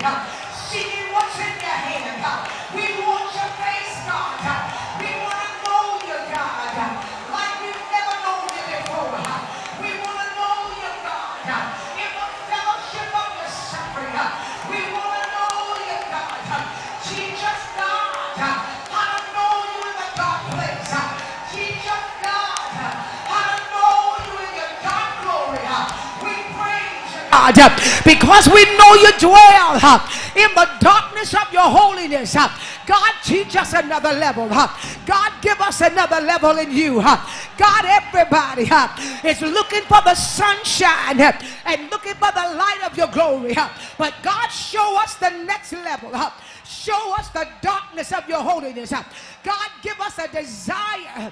seeking what's in your hand. We want your face, God. We want to know you, God, like we've never known you before. We want to know you, God, in the fellowship of your suffering. We want to know you, God. Teach us, God, how to know you in the dark place. Teach us, God, how to know you in your dark glory. We praise you, God, because we know you dwell in the darkness of your holiness. God, teach us another level. God, give us another level in you. God, everybody is looking for the sunshine and looking for the light of your glory. But God, show us the next level. Show us the darkness of your holiness. God, give us a desire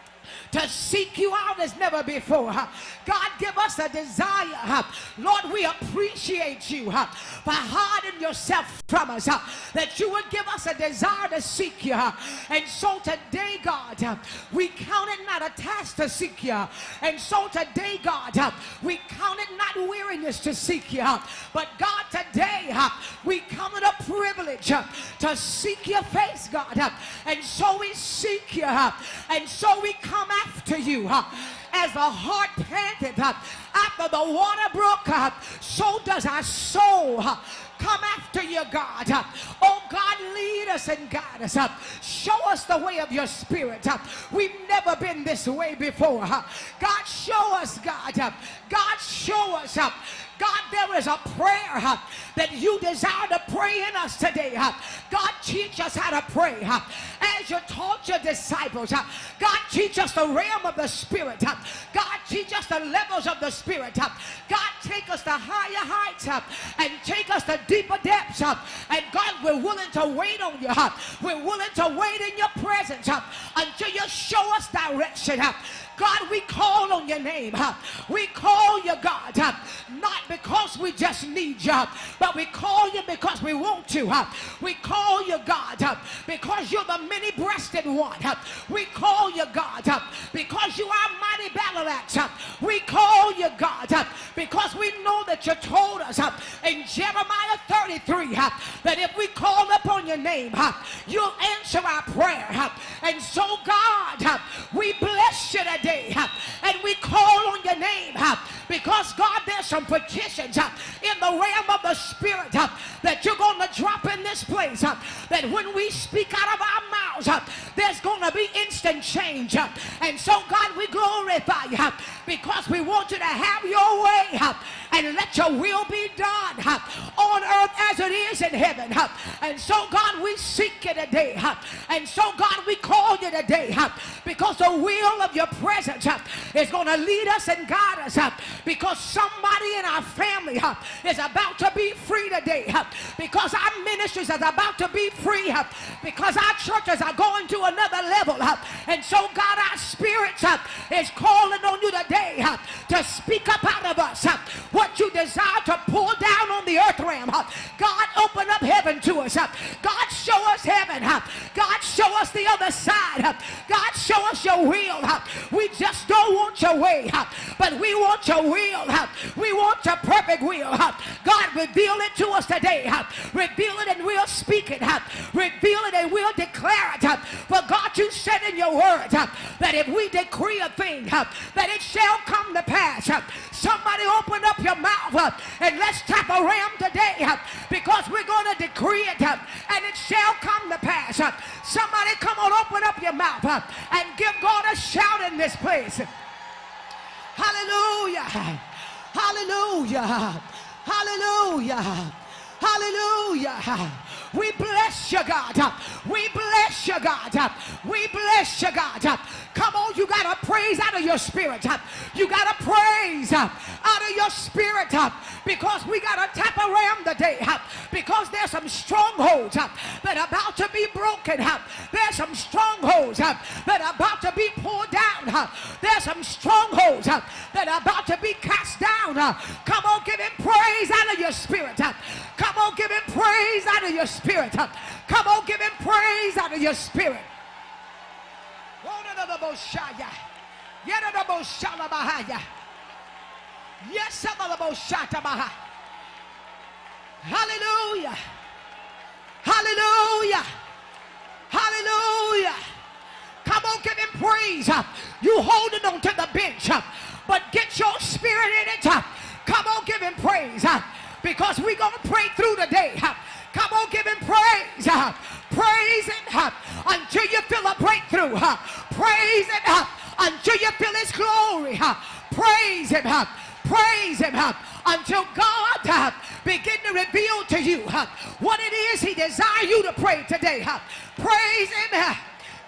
to seek you out as never before. God, give us a desire. Lord, we appreciate you for hiding yourself from us, that you would give us a desire to seek you. And so today, God, we count it not a task to seek you. And so today, God, we count it not weariness to seek you. But God, today, we count it a privilege to seek your face, God. And so we seek you. And so we come after you. As the heart panteth after the water brook, so does our soul come after you, God. Oh God, lead us and guide us. Show us the way of your spirit. We've never been this way before. God, show us, God. God, show us. God, there is a prayer that you desire to pray in us today. God, teach us how to pray. As you taught your disciples, God, teach us the realm of the Spirit. God, teach us the levels of the Spirit. God, take us to higher heights and take us to deeper depths. And God, we're willing to wait on you. We're willing to wait in your presence until you show us direction. God, we call on your name. We call you, God, not because we just need you, but we call you because we want to. We call you, God, because you're the many-breasted one. We call you, God, because you are mighty battle axe. We call you, God, because we know that you told us in Jeremiah 33 that if we call upon your name, you'll answer our prayer. And so, God, we bless you today. And we call on your name because, God, there's some petitions in the realm of the Spirit that you're going to drop in this place, that when we speak out of our mouths, there's going to be instant change. And so, God, we glorify you because we want you to have your way and let your will be done on earth as it is in heaven. And so, God, we seek you today. And so, God, we call you today because the will of your presence is going to lead us and guide us, because somebody in our family is about to be free today, because our ministries are about to be free, because our churches are going to another level. And so, God, our spirits is calling on you today to speak up out of us what you desire to pull down on the earth realm. God, open up heaven to us. God, show us heaven. God, show us the other side. God, show us your will. We just don't want your way, but we want your will. We want your perfect will. God, reveal it to us today. Reveal it and we'll speak it. Reveal it and we'll declare it. For God, you said in your word that if we decree a thing, that it shall come to pass. Somebody open up your mouth and let's tap a ram today, because we're going to decree it and it shall come to pass. Somebody come on, open up your mouth and give God a shout in this place. Hallelujah. Hallelujah. Hallelujah. Hallelujah. We bless you, God. We bless you, God. We bless you, God. Come on, you got to praise out of your spirit. You got to praise out of your spirit, because we got to tap around today, because there's some strongholds that are about to be broken. There's some strongholds that are about to be pulled down. There's some strongholds that are about to be cast down. Come on, give him praise out of your spirit. Come on, give him praise out of your spirit. Come on, give him praise out of your spirit. Yes, Hallelujah. Hallelujah. Hallelujah. Come on, give him praise. You holding on to the bench, but get your spirit in it. Come on, give him praise, because we're going to pray through the day. Come on, give him praise. Praise him until you feel a breakthrough. Praise him until you feel his glory. Praise him. Praise him until God begin to reveal to you what it is he desires you to pray today. Praise him.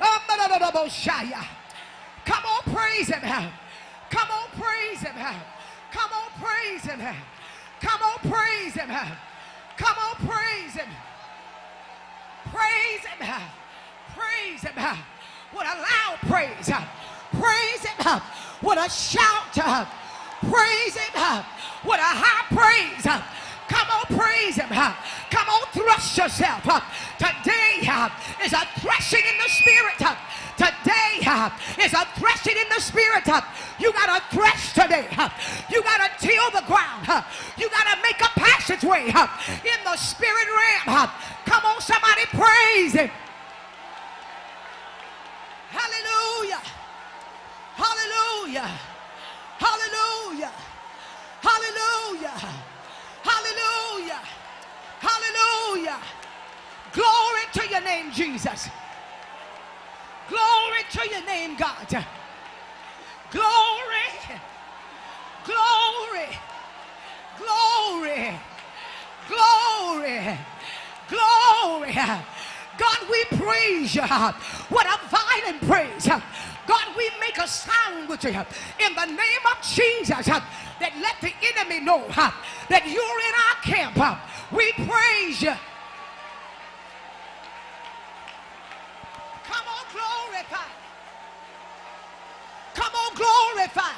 Come on, praise him. Come on, praise him. Come on, praise him. Come on, praise him. Come on, praise him. Praise him. Praise him with a loud praise. Praise him with a shout. Praise him with a high praise. Come on, praise him. Come on, thrust yourself. Today is a threshing in the spirit. Today is a threshing in the spirit. You got to thresh today. You got to till the ground. You got to make a passageway in the spirit realm. Come on, somebody praise him. Hallelujah. Hallelujah. Hallelujah. Hallelujah. Hallelujah. Hallelujah. Glory to your name, Jesus. Glory to your name, God. Glory. Glory. Glory. Glory. Glory. God, we praise you. What a violent praise. God, we make a sound with you in the name of Jesus that let the enemy know that you're in our camp. We praise you. Come on, glorify. Come on, glorify.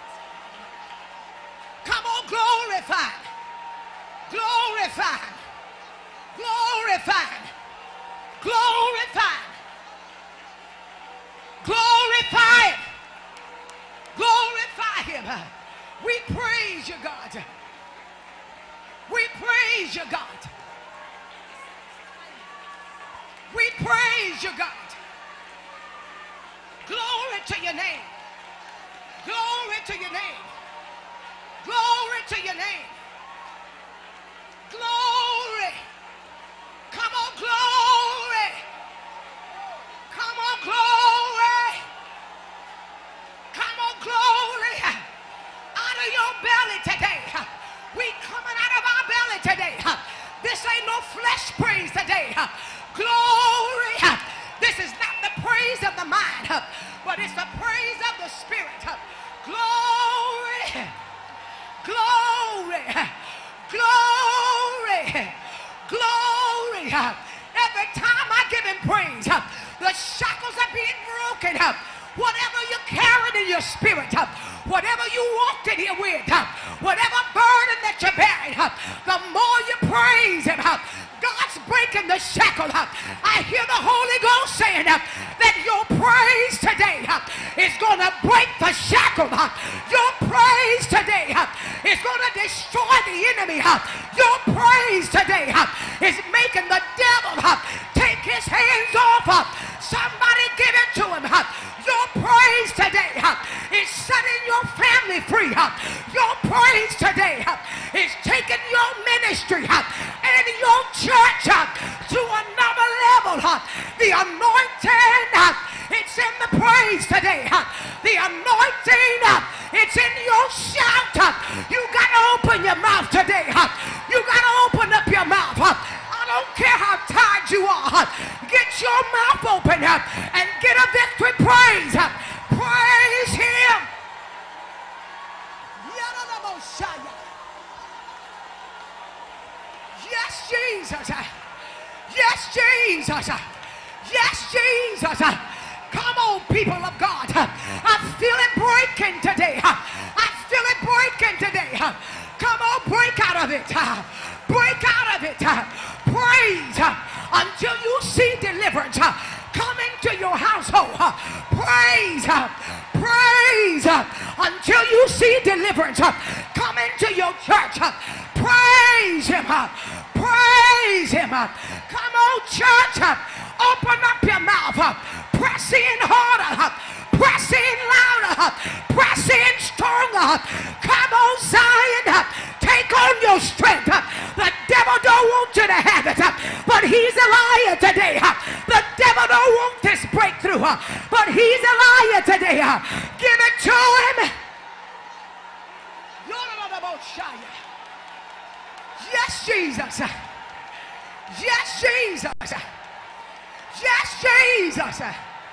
Come on, glorify. Glorify. Glorify. Glorify. Glorify him. Glorify him. We praise you, God. We praise you, God. We praise you, God. Glory to your name. Glory to your name. Glory to your name. Glory. Come on, glory. Come on, glory. Come on, glory. Out of your belly today. We coming out of our belly today. This ain't no flesh praise today. Glory. This is not the praise of the mind, but it's the praise of the spirit. Glory. Glory. Glory. Glory. Every time I give him praise, the shackles are being broken. Whatever you're carrying in your spirit, whatever you walked in here with, whatever burden that you're bearing, the more you praise him, God's breaking the shackle. I hear the Holy Ghost saying that your praise today is going to break the shackle. Your praise today is going to destroy the enemy. Your praise today is making the devil take his hands off. Somebody give it to him. Your praise today is setting your family free. Your praise today is taking your ministry and your church to another level. The anointing, it's in the praise today. The anointing, it's in your shout. You got to open your mouth today. You got to open up your mouth. I don't care how tired you are. Get your mouth open and get a victory praise. Praise him. Yes, Jesus. Yes, Jesus. Yes, Jesus. Come on, people of God. I feel it breaking today. I feel it breaking today. Come on, break out of it. Break out of it. Praise until you see deliverance come into your household. Praise. Praise until you see deliverance come into your church. Praise him. praise him. Come on, church. Open up your mouth. Press in harder. Press in louder. Press in stronger. Come on, Zion. Take on your strength. The devil don't want you to have it, but he's a liar today. The devil don't want this breakthrough, but he's a liar today. Give it to him. Yes, Jesus. Yes, Jesus. Yes, Jesus.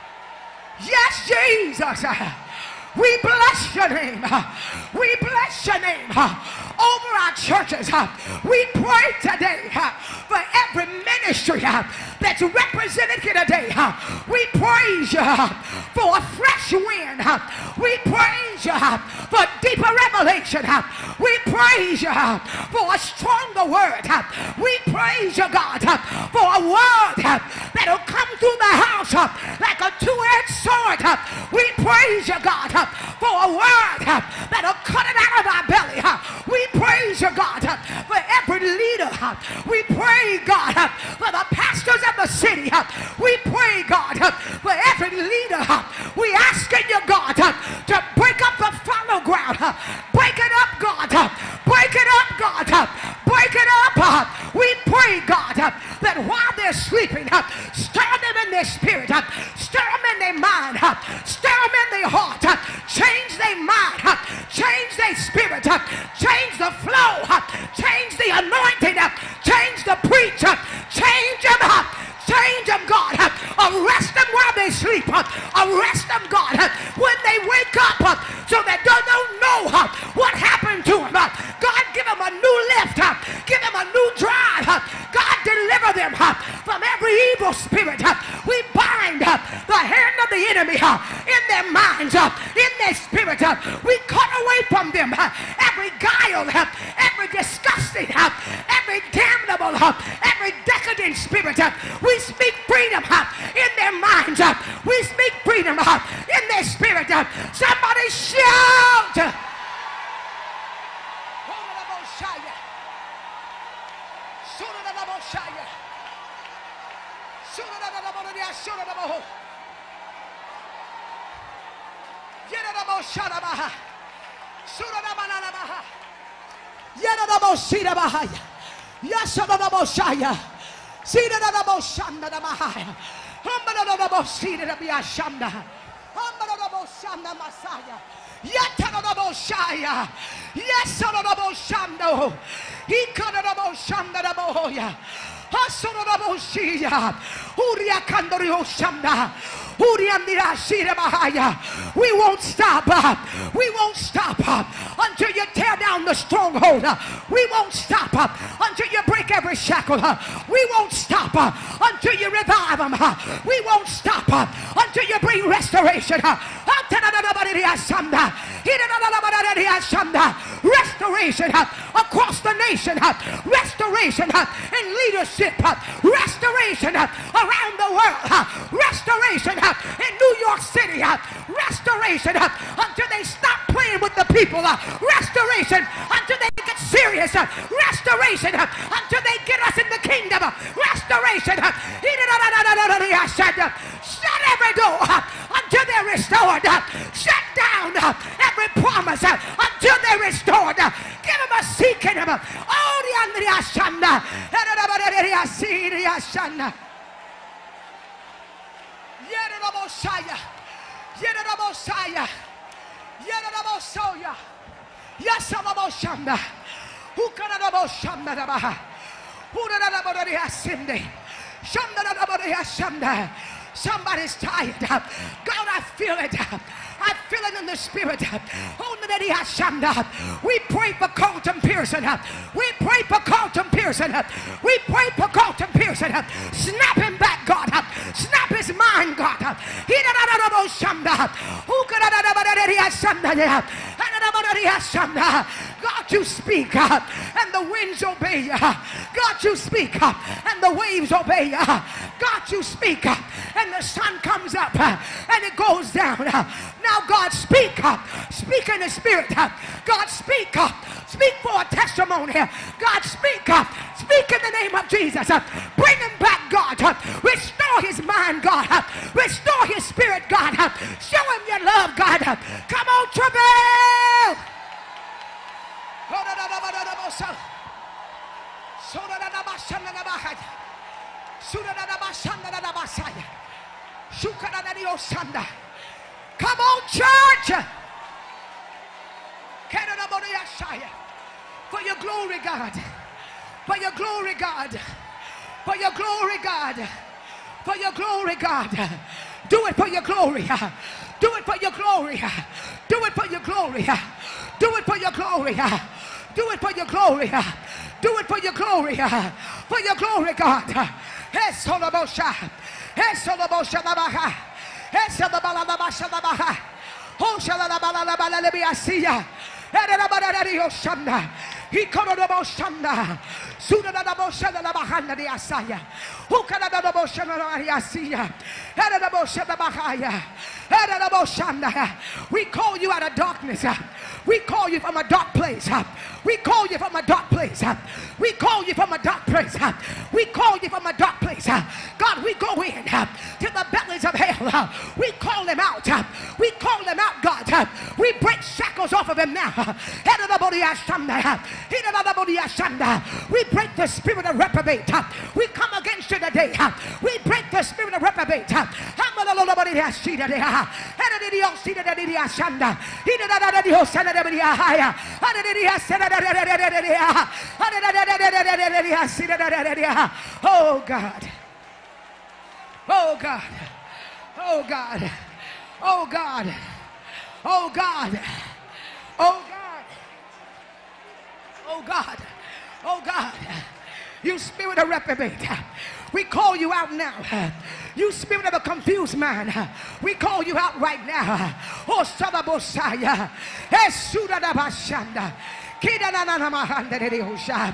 Yes, Jesus. We bless your name. We bless your name over our churches. We pray today for every ministry that's represented here today. We praise you for a fresh wind. We praise you for deeper revelation. We praise you for a stronger word. We praise you, God, for a word that'll come through the house like a two-edged sword. We praise you, God, for a word that'll cut it out of our belly. We praise you, God, for every leader. We pray, God, for the pastors of the city. We pray, God, for every leader. We asking you, God, to break up the fallow ground. Break it up, God. Break it up, God. Break it up. We pray, God, that while they're sleeping, stir them in their spirit. Stir them in their mind. Stir them in their heart. Change their mind. Change their spirit. Change the flow. Change the anointing. Change the preacher. Change them. Change them, God. Arrest them while they sleep. Arrest them, God, when they wake up, so that they don't know what happened to them. God, give them a new lift. Give them a new drive. God, deliver them from every evil spirit. We bind the hand of the enemy in their minds, in their spirit. We cut away from them every guile, every disgusting, every damnable, every decadent spirit. We speak freedom in their minds. We speak freedom in their spirit. Somebody shout. We won't stop. We won't stop until you tear down the stronghold. We won't stop until you break every shackle. We won't stop until you revive them. We won't stop until you bring restoration. Restoration across the nation. Restoration in leadership. Restoration around the world. Restoration in New York City. Restoration until they stop playing with the people. Restoration until they get serious. Restoration until they get us in the kingdom. Restoration. Shut every door until they're restored. Shut down every promise until they're restored. Give them a seeking. Oh, the Andrea Shanda. Yerabosaya. Yerabosaya. Yerabosoya. Yasaboshanda. Ukanaboshamda. Uranabodia Shanda. Somebody's tired. God, I feel it. I feel it in the spirit. We pray for Colton Pearson. We pray for Colton Pearson. We pray for Colton Pearson. Snap him back, God. Snap his mind, God. God, God, you speak and the winds obey you. God, you speak and the waves obey you. God, you speak and the sun comes up and it goes down. Now, God, speak in the spirit. God, speak for a testimony. God, speak in the name of Jesus. Bring him back, God. Restore his mind, God. Restore his spirit, God. Show him your love, God. Come on, travail. Come on, church. For your glory, God. For your glory, God. For your glory, God. For your glory, God. Do it for your glory. Do it for your glory. Do it for your glory. Do it for your glory. Do it for your glory. Do it for your glory. For your glory, God. Yes, Solomosha. Yes, Solomosha. Yes, Solomosha. Oh, Shalalabalalabalalabiasia. Erabadariosanda. He called the Boshanda. Sooner than the Boshanda Bahanda the Asaya. Who can the Boshanda Yasia? Erabosha Bahaya. Eraboshanda. We call you out of darkness. We call you from a dark place. We call you from a dark place. We call you from a dark place. We call you from a dark place. God, we go in to the bellies of hell. We call them out. We call them out, God. We break shackles off of him now. We break the spirit of reprobate. We come against you today. We break the spirit of reprobate. Oh God. Oh God. Oh God. Oh God. Oh God. Oh God. Oh God. Oh God. You spirit of reprobate. We call you out now. You spirit of a confused man. We call you out right now. Oh Sadabosaya. Esudabashanda. Kidananamahanda.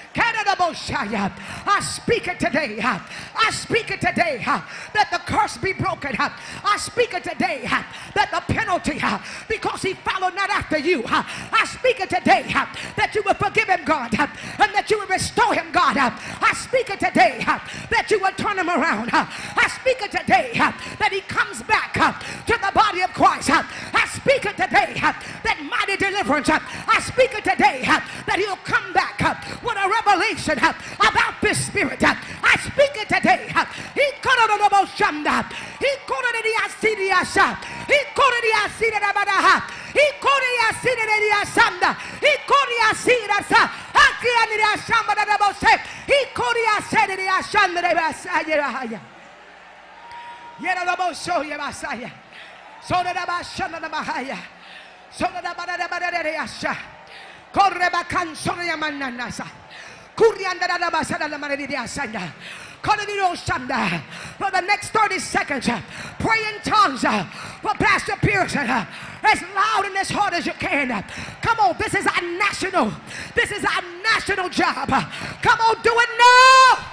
I speak it today. I speak it today that the curse be broken. I speak it today that the penalty, because he followed not after you. I speak it today that you will forgive him, God, and that you will restore him, God. I speak it today that you will turn him around. I speak it today that he comes back to the body of Christ. I speak it today that mighty deliverance. I speak it today that he'll come back with a revelation about this spirit. I speak it today. He called it the Boshanda. He called it the Asidiasa. He called it the Asidabadaha. He called it the Asidasanda. He called it the Asidasa. Akian the Asamba the Bose. He called the Asadi the Asanda the Basaya. Yet the Boso Yabasaya. So that Abashana the Bahaya. So that Abadabadasha. Correbacan Soria Mananasa. For the next 30 seconds, pray in tongues for Pastor Pearson as loud and as hard as you can. Come on, this is our national job. Come on, do it now.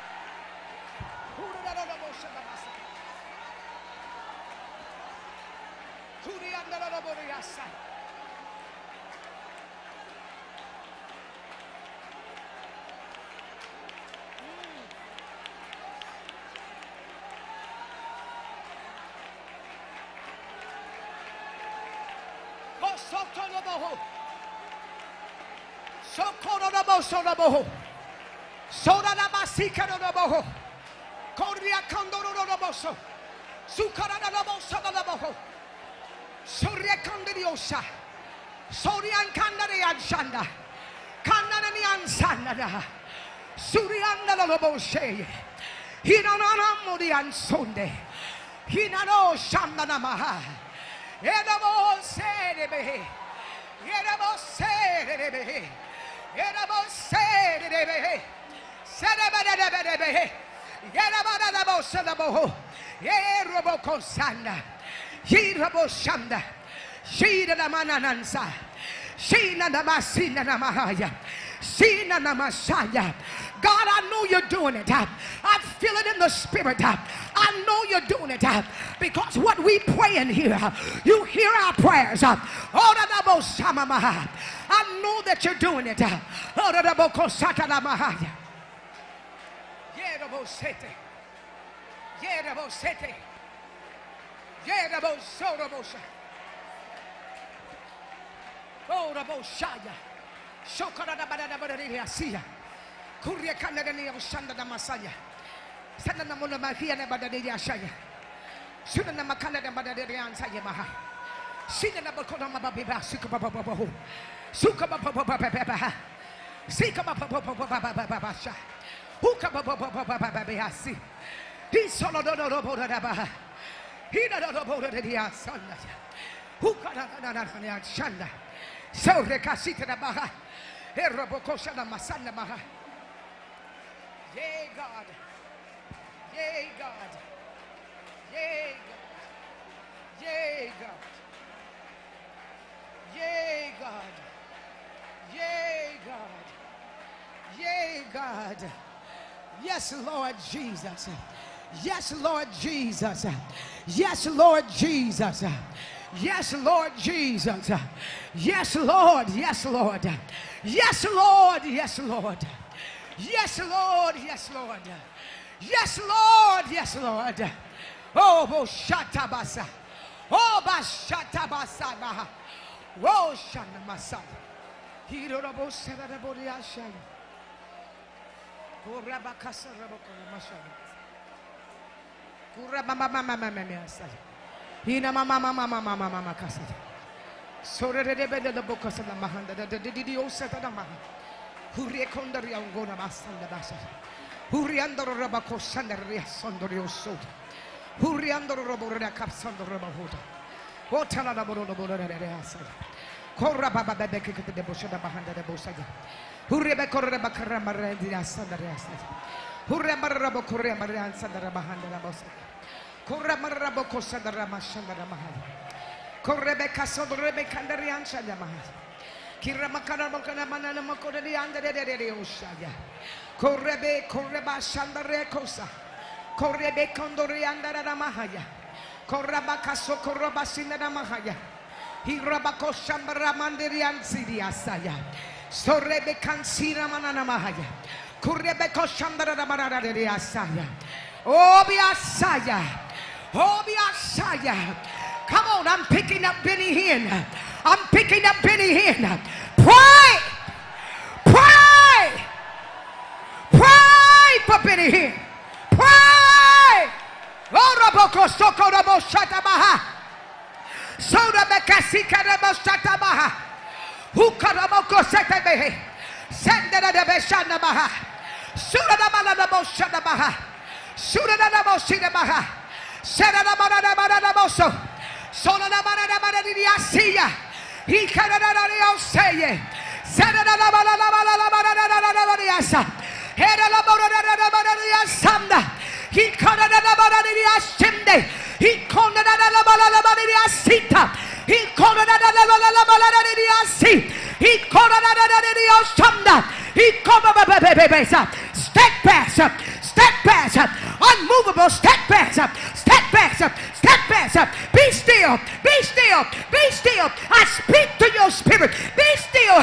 Socorro Soda la basica no boho. Corria condoro no boso. Sucara no boso no boho. Soria condiosa. Sorian candarian shanda. Cananian sanda. Surianda no boshe. Hinana modian sonde. Hinano shanda namaha. Edabo serebe. Edabo serebe. Yerabo serebe. Serebe. Yerabo serebo. Yerabo kosanda. Yerabo shanda. Shida la mananansa. Shina namasina namahaya. Shina namasaya. God, I know you're doing it. I feel it in the spirit. I know you're doing it because what we pray in here, you hear our prayers. I know that you're doing it. Kuria kanda ni usanda na masaya. Sana na mula mahia na badadiri ashaya. Suna na makanda na badadiri ansaya maha. Sina na bakona mababiba suka bababahu. Suka bababababaha. Sika bababababababasha. Huka bababababababasi. He solo do bodabaha. He na do bodadia sanda. Huka na shanda. So rekasita na baha. Herobokosha na masanda maha. Yay, God. Yay, God. Yay, God. Yay, God. Yay, God. Yay, God. Yay, God. Yes, Lord Jesus. Yes, Lord Jesus. Yes, Lord Jesus. Yes, Lord Jesus. Yes, Lord. Yes, Lord. Yes, Lord. Yes, Lord. Yes, Lord. Yes, Lord. Yes, Lord. Yes, Lord. Oh, Boshatabasa. Oh, Bashatabasa. Oh, Shanamasa. Hirabo Sarabodiasha. Kurabakasa Rabokamasha. Kurabamamamamamasa. Hina mama Casa. So the Bocas of the Mahanda, the Didio Satama. Huriakondaria Gona Masanda Basa. Huriando Rabaco Sandaria Sondorio Soda. Huriando Robora Capsando Rabahuda. Hotala Boroboda Asa. Corababa Beck the Bush of the Bahanda de Bosaga. Hurebecorabacaramarandi Sandariasa. Huremarabocorea Marian Sandarabahanda Bosaga. Corramarabo Sandara Mashandara. Correbeca Sodrebe Candarian Shandamah. Kiramakana Manana Makodi under the Oshaya. Correbe Correba Shandare Cosa. Correbe Condori under the Mahaya. Corrabacaso Corrabasina Mahaya. Hirabaco Shambara Mandirian Sidiasaya. Sorebe Cansina Manana Mahaya. Correbeco Shambara Manana de Asaya. Obiasaya. Obiasaya. Come on, I'm picking up Benny Hinn. I'm picking up Benny Hinn. Pray! Pray! Pray for Benny Hinn. Pray! Oraboko Sokorabo Shatabaha. Soda Bekasika Rabo Shatabaha. Hukaraboko Setabehe. Sendera de Beshanabaha. Suda Namalabo Shatabaha. Suda Nabo Sidabaha. Sena Namanaboso. Sola la manana di Asia. He can't say. Sena la manana di Asa. Hera la manana di Asanda. He can't di Asinde. He can't di Asita. He can't di Asi. He can't di Asanda. He can't steadfast. Steadfast, unmovable, steadfast, steadfast, steadfast. Be still, be still, be still. I speak to your spirit. Be still.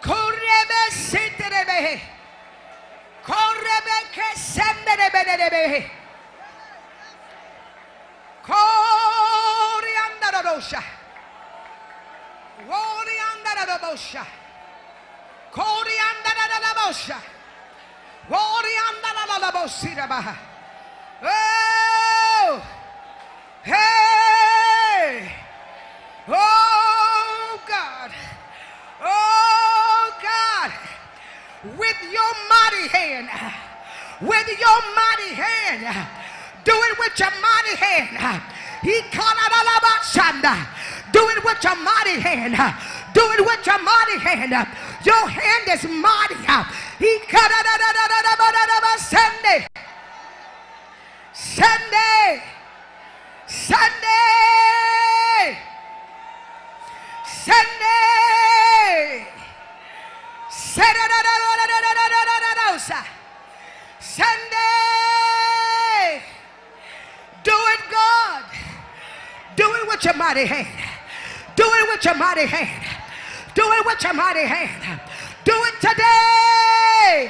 Korebe seterebe. Korebe kesenderebe. Koriandarosha. Koriandarosha. Koriandarosha. Koriandarosha. Oh! Hey! Oh God! Oh God! With your mighty hand, with your mighty hand, do it with your mighty hand. He do it with your mighty hand. Do it with your mighty hand. Your hand is mighty. He Sunday. Sunday. Sunday. Sunday. Sunday. Do it, God. Do it with your mighty hand. Do it with your mighty hand. Do it with your mighty hand. Do it today.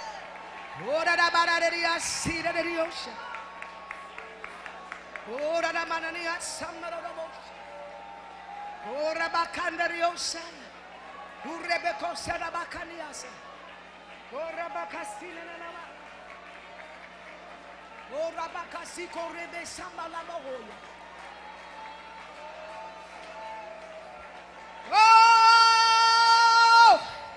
Oh!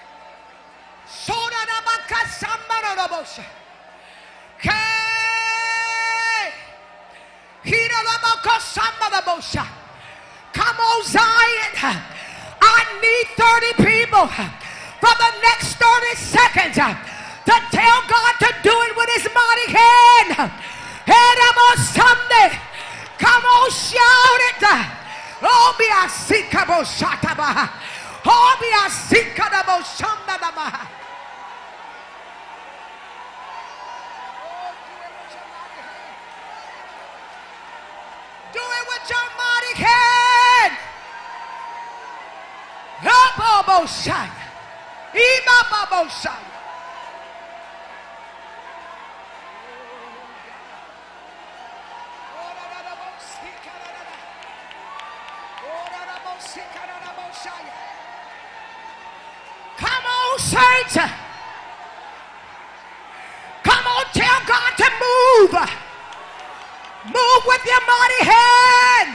Come on, Zion. I need 30 people for the next 30 seconds to tell God to do it with his mighty hand. Sunday. Come on, shout it. Oh, be a sikabo shataba. Oh, be a sikabo shandaba. Do it with your mighty hand. Boboshaya. Ima Boboshaya. Come on, saints. Come on, tell God to move. Move with your mighty hand.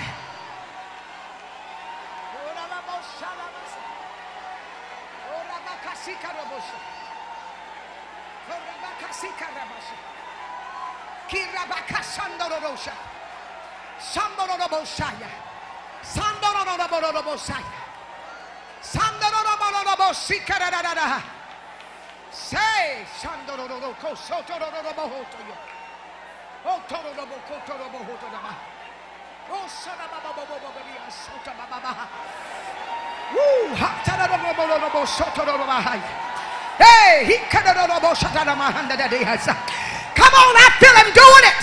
Hey, he come on, I feel him doing it.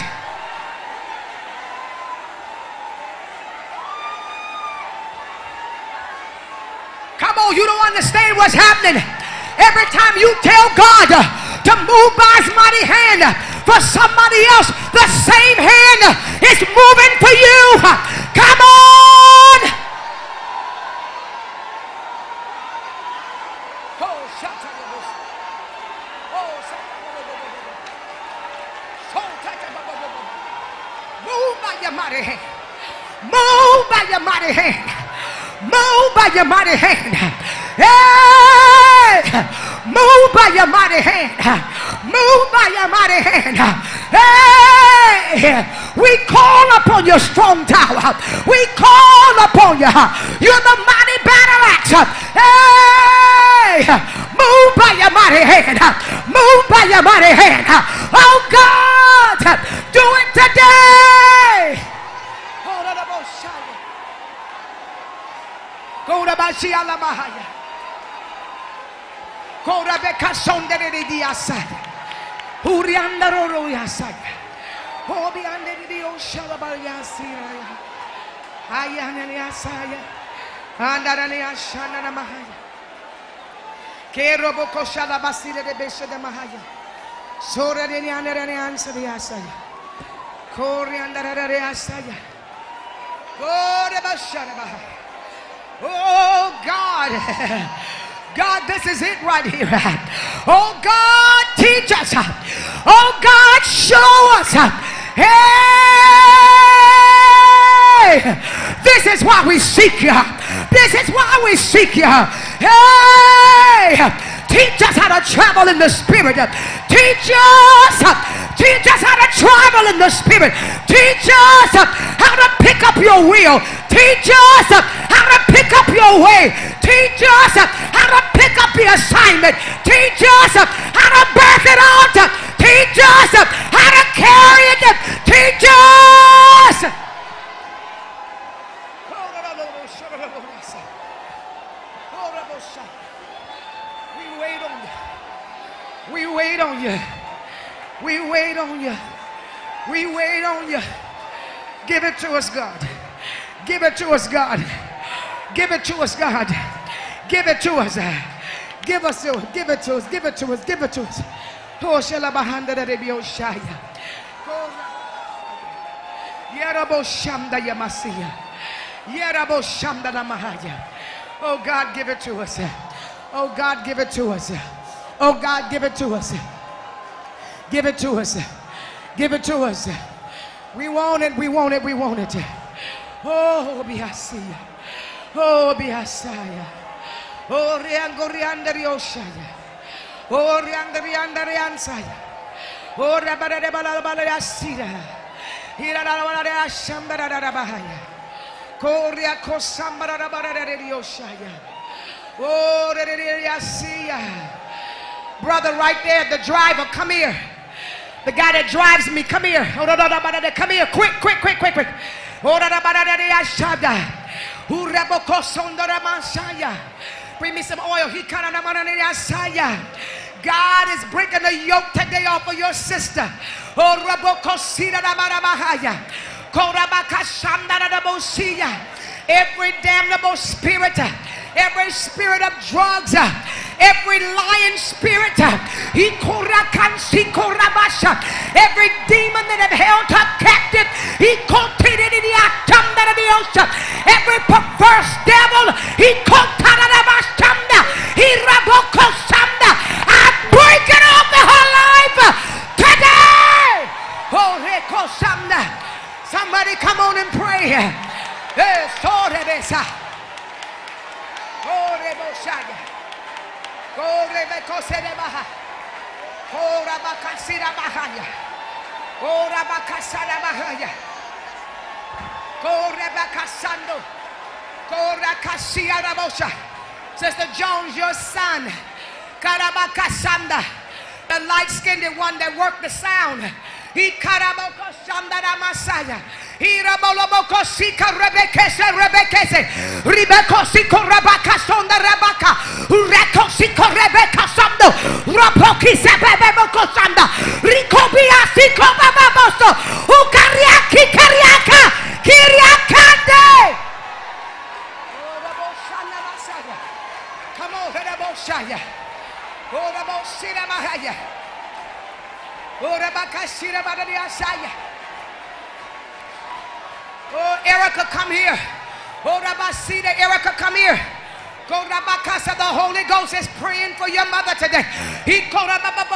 Come on, you don't understand what's happening. Every time you tell God to move by his mighty hand for somebody else, the same hand is moving for you. Come on. Move by your mighty hand. Move by your mighty hand. Move by your mighty hand. Hey! Move by your mighty hand. Move by your mighty hand. Hey! We call upon your strong tower. We call upon you. You're the mighty battle axe. Hey! Move by your mighty hand. Move by your mighty hand. Oh God! Do it today! Go to Bashiala Mahaya. Go to Bekasonde de Diasaya. Uriandaro Yasaya. Hobi under the Oshalabaya. Ayana Yasaya. Andania Shana Mahaya. Ke robo koshala basile de beshe de mahaya. Sora de nyanda de ansa de asaya. Kori andara de asaya. Oh, de bashara bahaya. Oh God. God, this is it right here. Oh God, teach us. Oh God, show us. Hey, this is why we seek you. This is why we seek you. Hey, teach us how to travel in the Spirit. Teach us how to travel in the Spirit. Teach us how to pick up your will. Teach us how to pick up your way. Teach us how to pick up the assignment. Teach us how to birth it out. Teach us how to carry it. Teach us. We wait on you. We wait on you. We wait on you. We wait on you. Give it to us, God. Give it to us, God. Give it to us, God. Give it to us. Give us to us. Give it to us. Give it to us. Give it to us. Oh, shall I behind the radio shaya? Yerabo shamda yamasiya. Yerabo shamda namahaya. Oh God, give it to us. Oh God, give it to us. Oh God, give it to us. Give it to us. Give it to us. We want it. We want it. We want it. Oh, biasiya. Oh, biasaya. Oh, riango riandari oshaya. Oh, riandari andari ansaya. Oh, rabare balabale asira. Hira balabale ashamdara rabahaya. Koria kosambara rabare oshaya. Oh, asiya. Brother, right there, the driver, come here. The guy that drives me, come here. Come here, quick, quick, quick, quick, quick. Bring me some oil. God is breaking the yoke today off of your sister. Every damnable spirit, every spirit of drugs, every lying spirit, every demon that have held her captive, every perverse devil, I break it off of her life today. Somebody come on and pray. Sister Jones, your son, the light-skinned one that worked the sound, he Rebekese Rebeko Siko Rabaka Sonda Rabaka Ureko Siko Rebeka Sando Rapoki Sebebeko Sanda Rikobia Siko Bababoso Ukariaki Kariaka Kiriakande. Come on, Rebosaya. Orabosira Mahaya. Orabaka Sira Badadiasaya. Oh, Erica, come here. Oh, Rabasita, Erica, come here. Go Rabakasa, the Holy Ghost is praying for your mother today. He called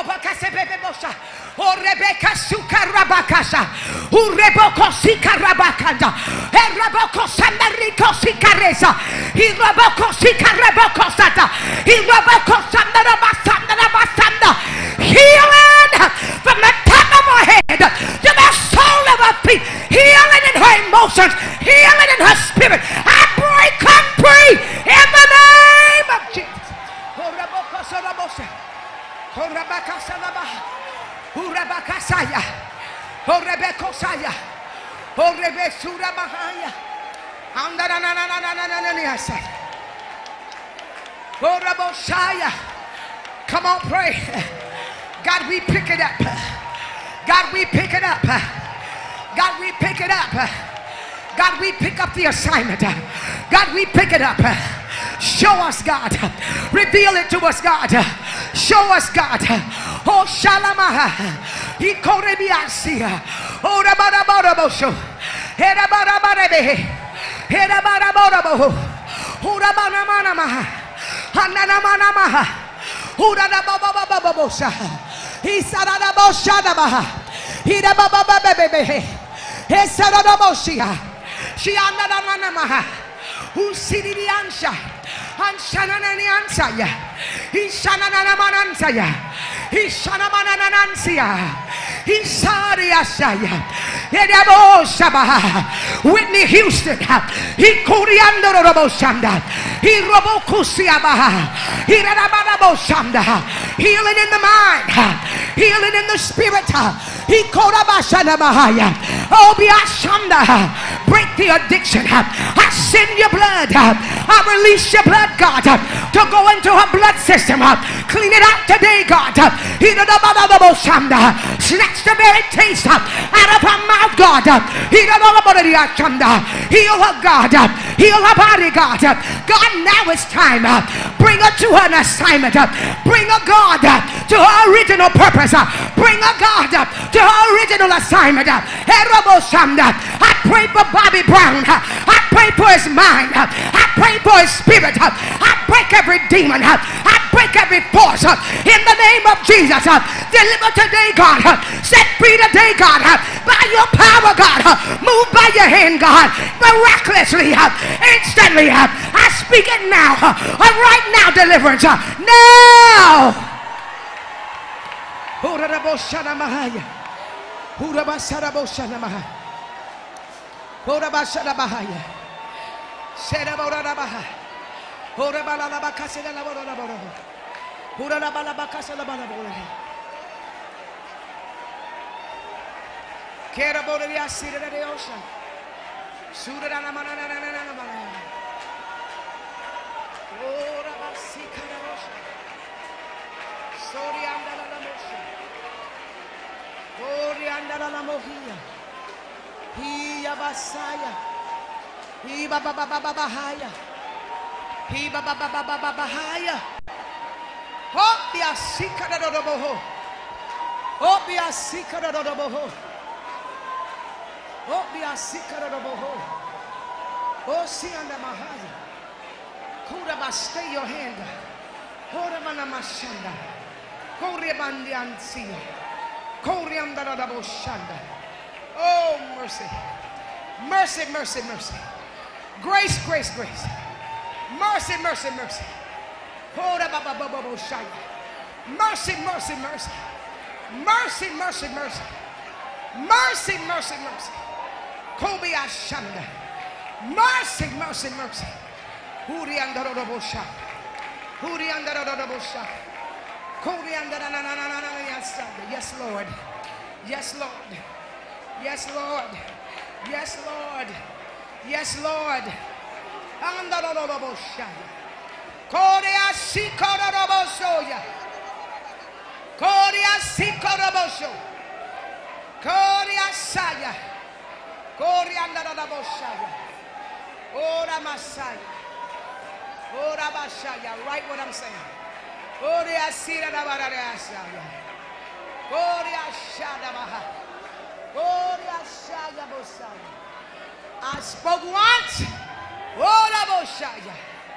Oh, Rebecca Suka Rabakasa. Oh, Reboko Sika Rabakanda. He Raboko Sandariko Sikaresa. He Raboko Sika Reboko Sata. He Raboko Sandarabasanda Rabasanda. Healing from the top of her head to the sole of her feet. Healing in her emotions. Healing in her spirit. I break her free in the name of Jesus. Oh, Raboko Sanabose. Oh, Rabaka Sanabaha. Oh, Rabaka Saya. Oh, Rebeko Saya. Oh, Rebesura Bahaya. Oh, Rabosaya. Come on, pray. God, we pick it up. God, we pick it up. God, we pick it up. God, we pick up the assignment. God, we pick it up. Show us, God. Reveal it to us, God. Show us, God. Oh, Shalamaha. He called me Asia. Oh, the Barabarabosho. Hedabarabarebehe. Hedabaraboraboho. Hurabanamanaha. Hananamanamaha. Huradababababosa. He Sadabosadabaha. He the Bababebehe. He Sadabosia. She Ananamaha. Who city the answer? And Shananani answer ya. He Shanananamanansia. He Shanamananansia. He Sariasaya. Whitney Houston. He Kuriandoroboshanda. He Robokusiabaha. He Ranabanabosanda. Healing in the mind. Healing in the spirit. He Korabashanabahaya. Oh, Biashanda. Break the addiction. I send your blood. I release your blood, God, to go into her blood system. Clean it out today, God. Snatch the very taste out of her mouth, God. Heal her, God. Heal her body, God. God, now it's time. Bring her to an assignment. Bring her, God, to her original purpose. Bring her, God, to her original assignment. I pray for Bobby Brown. I pray for his mind. I pray for his spirit. I break every demon. I break every force in the name of Jesus. Deliver today, God. Set free today, God. By your power, God. Move by your hand, God. Miraculously, instantly. I speak it now. Right now, deliverance. Now. Stay your hand. Oh, mercy. Mercy, mercy, mercy. Grace, grace, grace. Mercy, mercy, mercy. Mercy, mercy, mercy. Mercy, mercy, mercy. Mercy, mercy, mercy. Kobe Ashanda. Mercy, mercy, mercy. Huri under the busha. Huri under the busha. Kobe under the Yes, Lord. Yes, Lord. Yes, Lord. Yes, Lord. Yes, Lord. Under the busha. Korea Sikarabosoya. Korea Sikaraboso. Korea Saya. Korea Naraboshaya. Ora Masaya. Ora Bashaya. Write what I'm saying. Korea Sira Navarasaya. Korea Shadabaha. Korea Shaya Bosaya. I spoke once. Ora Boshaya.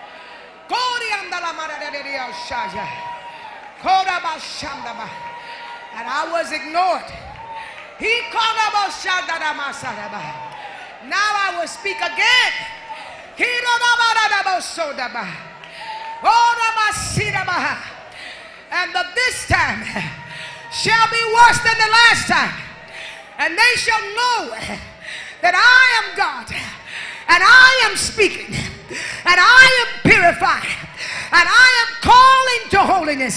And I was ignored. Now I will speak again. And the this time shall be worse than the last time. And they shall know that I am God. And I am speaking. And I am purified. And I am calling to holiness.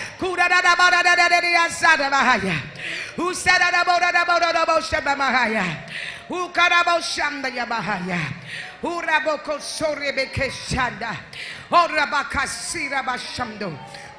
Who said who Karaboshamda Yabahaya? Who Raboko Sorebeke Shanda? Or Rabakasira Bashamdo?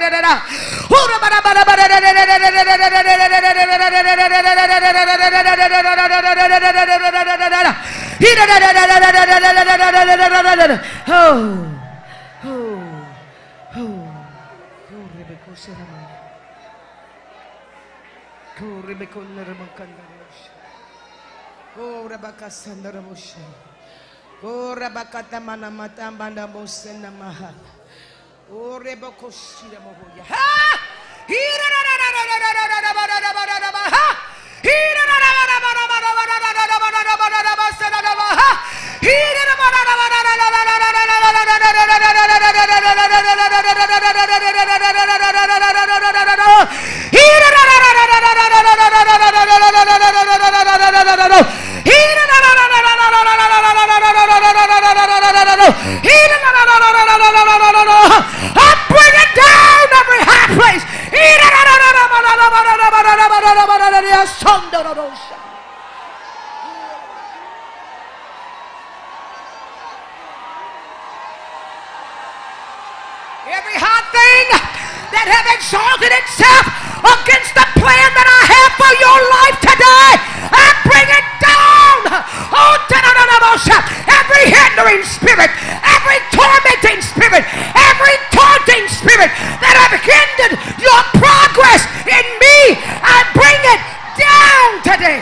Oh, Rabakata Manamata Bandabosena Maha. Oh, Rebokoshira Mohoya. Ha! Bring it down every high place. Every high thing that have exalted itself against the plan that I have for your life today, I bring it down. Oh, every hindering spirit, every tormenting spirit, every taunting spirit that have hindered your progress in me, I bring it down today.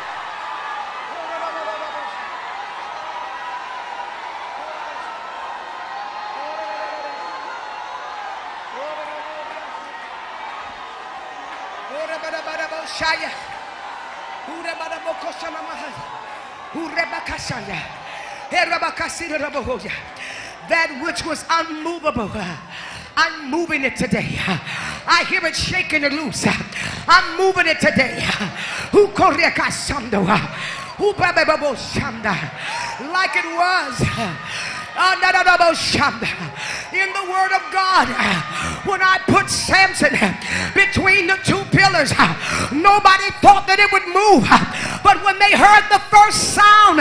That which was unmovable, I'm moving it today. I hear it shaking and loose. I'm moving it today. Like it was in the word of God, when I put Samson between the two pillars, nobody thought that it would move, but when they heard the first sound,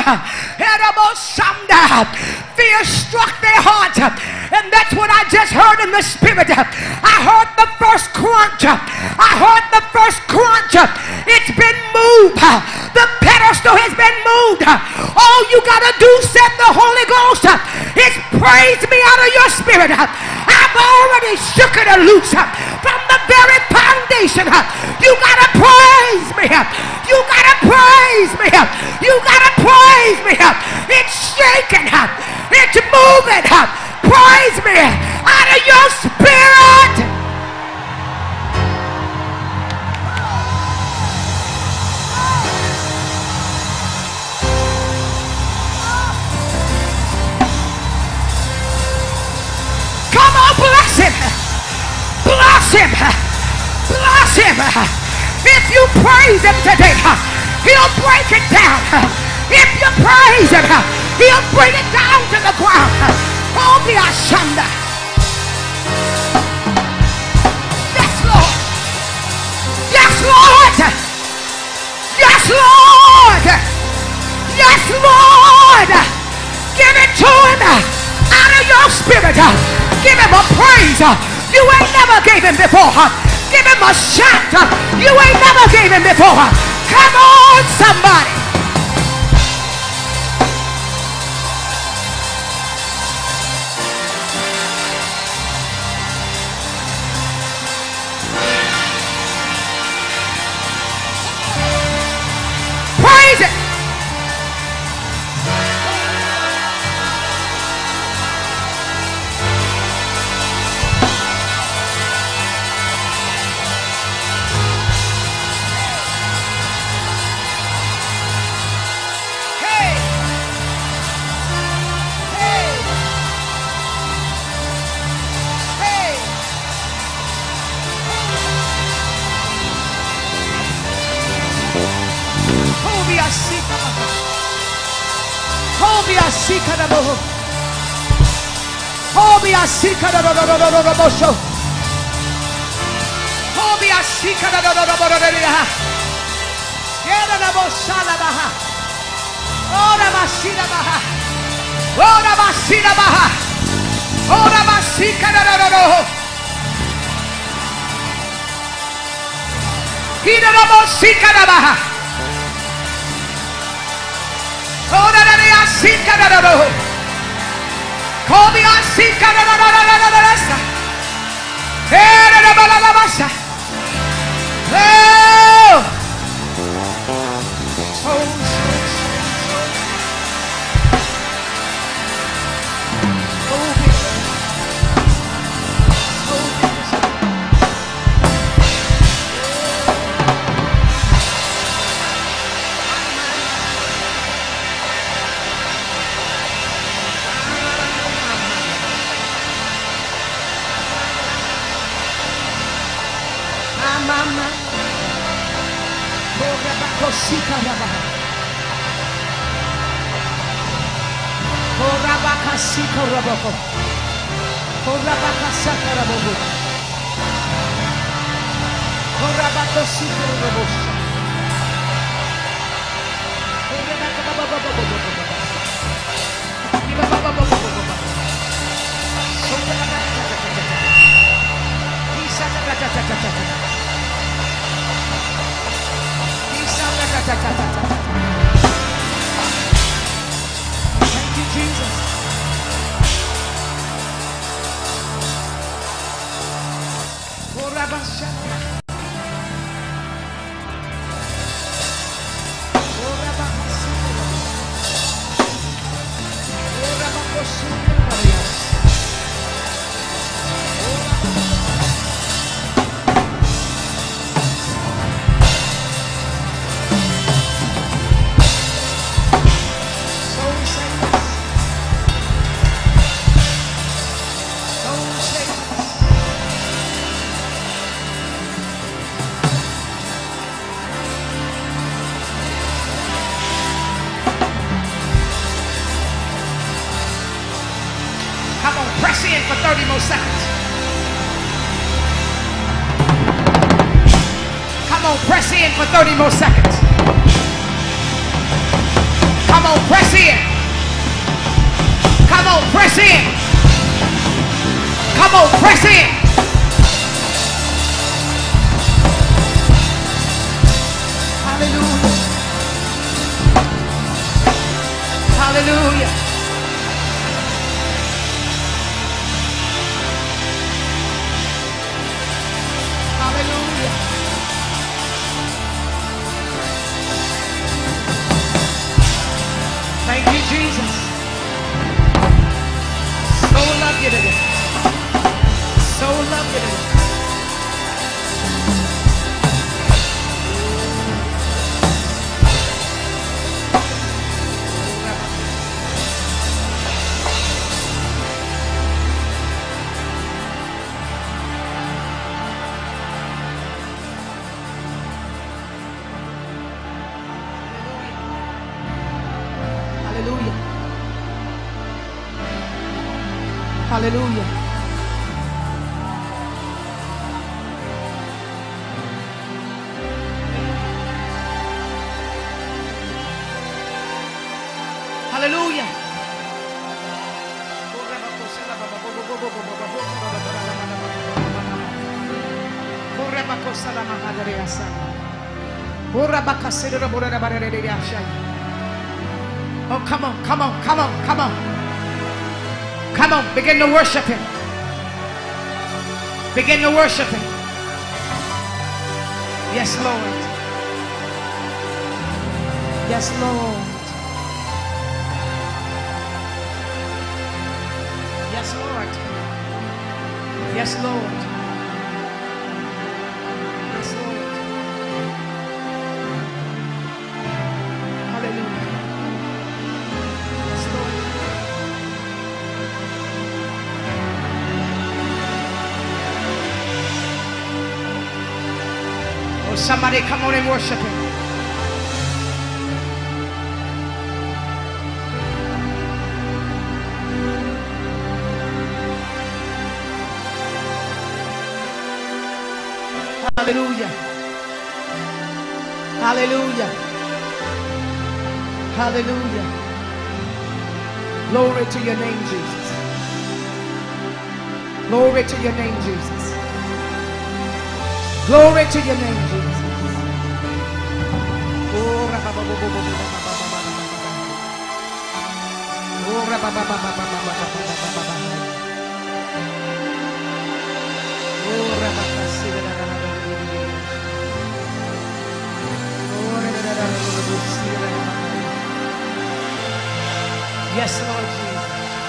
fear struck their hearts, and that's what I just heard in the spirit. I heard the first crunch. I heard the first crunch. It's been moved. The pedestal has been moved. All you gotta do, said the Holy Ghost, is praise me out of your spirit. I've already shook it loose from the very foundation. You gotta praise me. You gotta praise me. You gotta praise me. It's shaking. It's moving. Praise me out of your spirit. Come on, bless him. Bless him. Bless him. If you praise him today, he'll break it down. If you praise him, he'll bring it down to the ground. Oh, the Ashanda. Yes, Lord. Yes, Lord. Yes, Lord. Yes, Lord. Give it to him out of your spirit. Give him a praise you ain't never gave him before. Give him a shout you ain't never gave him before. Come on, somebody. Praise it. Press in for 30 more seconds. Come on, press in for 30 more seconds. Come on, press in. Come on, press in. Come on, press in. Hallelujah. Hallelujah. Hallelujah. Thank you, Jesus. So love you today. So love you today. Hallelujah. Hallelujah. Oh, come on, come on, come on, come on. Come on, begin to worship him. Begin to worship him. Yes, Lord. Yes, Lord. Yes, Lord. Yes, Lord. Yes, Lord. Hallelujah. Yes, Lord. Oh, somebody come on and worship him. Hallelujah. Hallelujah. Hallelujah. Glory to your name, Jesus. Glory to your name, Jesus. Glory to your name, Jesus. Yes, Lord Jesus.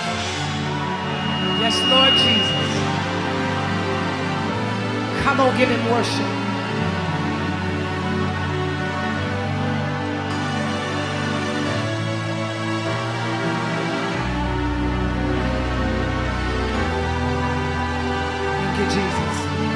Yes, Lord Jesus. Come on, give him worship. Thank you, Jesus.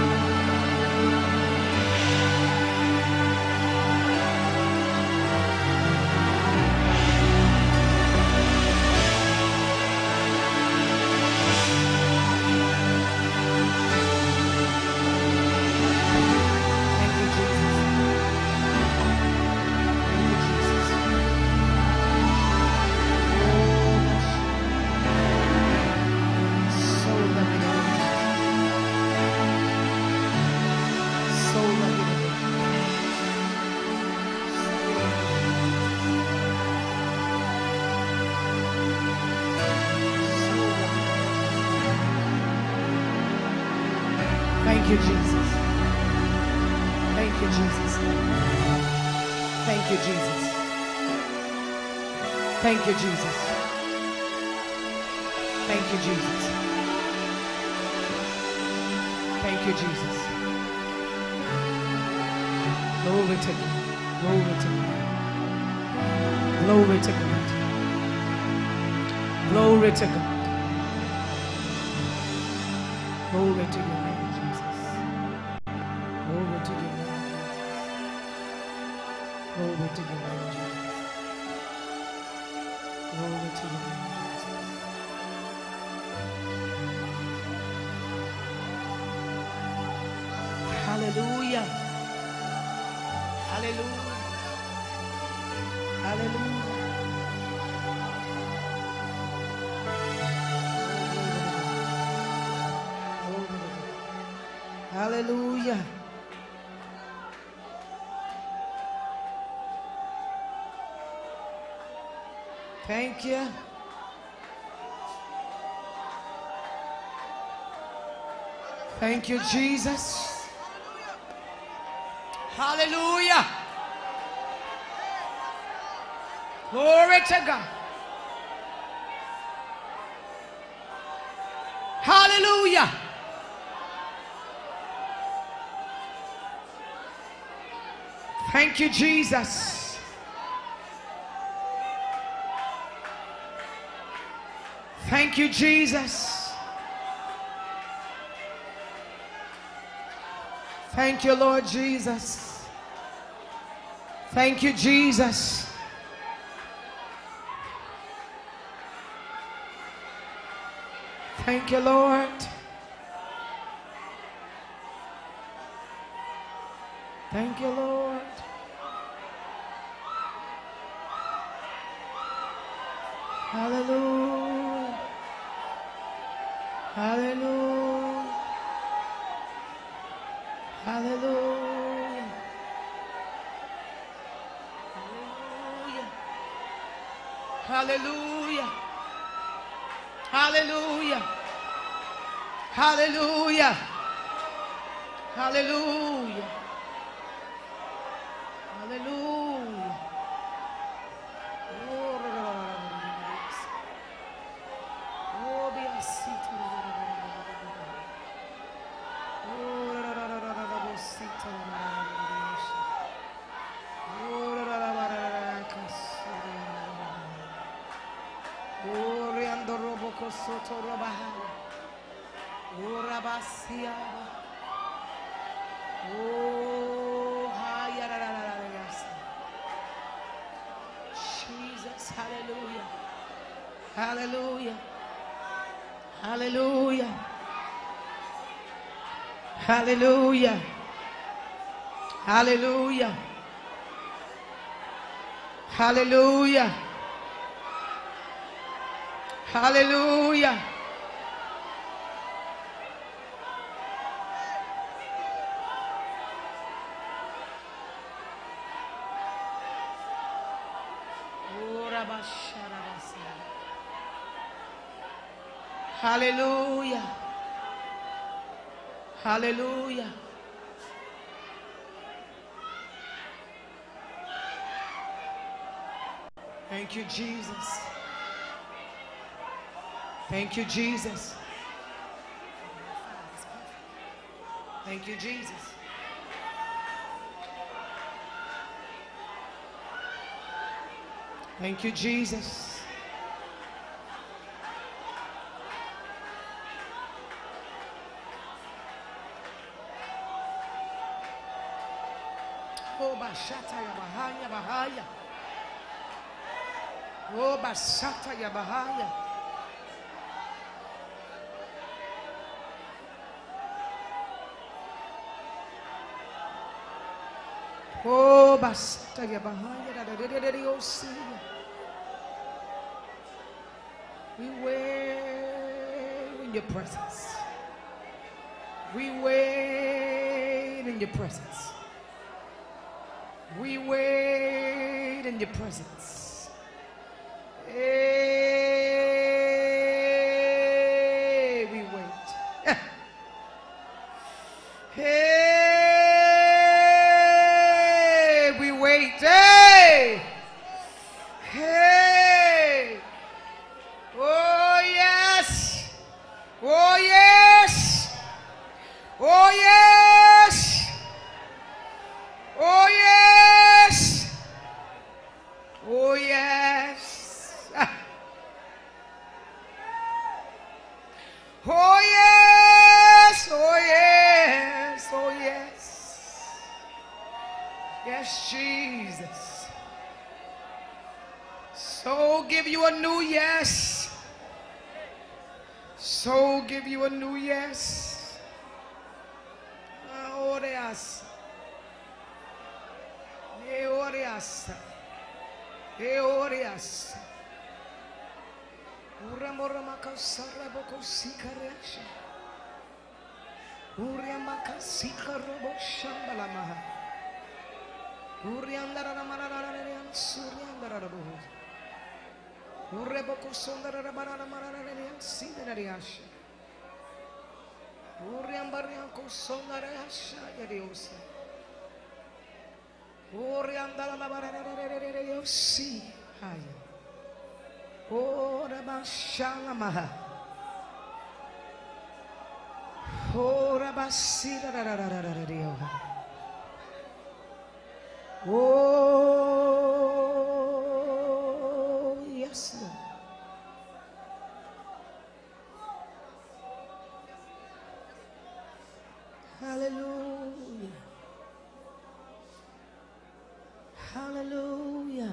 Thank you, Jesus. Thank you, Jesus. Thank you, Jesus. Thank you, Jesus. Thank you, Jesus. Thank you, Jesus. Glory to God. Glory to God. Glory to God. Glory to God. Glory to your name, Jesus. Glory to your name, Jesus. Glory to your name, Jesus. Glory to your name, Jesus. Hallelujah. Hallelujah. Hallelujah. Hallelujah. Thank you. Thank you, Jesus. Hallelujah. Glory to God. Hallelujah. Thank you, Jesus. Thank you, Jesus. Thank you, Lord Jesus. Thank you, Jesus. Thank you, Lord. Thank you, Lord. Hallelujah. Hallelujah. Hallelujah. Hallelujah. Hallelujah. Hallelujah. Hallelujah. Hallelujah. Oh, be a seat. Jesus, hallelujah. Hallelujah. Hallelujah. Hallelujah. Hallelujah. Hallelujah. Hallelujah. Hallelujah. Hallelujah. Thank you, Jesus. Thank you, Jesus. Thank you, Jesus. Thank you, Jesus. Oh, Bashata ya Bahaya, Bahaya. Oh, Basata ya Bahaya. Oh, Basata ya Bahaya. We wait in your presence. We wait in your presence. We wait in your presence. Hey, we wait. Hey, we wait. Hey, hey. Oh yes. Oh yes. Oh yes. Oh yes. Oh yes. Oh yes. Oh yes. Oh yes. Yes, Jesus. So give you a new yes. So give you a new yes. Oreas. Eoreas. Eoreas. Uramorama saraboko sikareasha. Uriamaka sikarobo shambalamaha. Uriandara marararian suriandara. Ureboko sondara marararian sinariasha. Uriambarianko sondariasha yadiosa. Uriandala marararian haya. Ora bashalamaha. Ora basira rarararararioha. Oh, yes, Lord. Hallelujah. Hallelujah.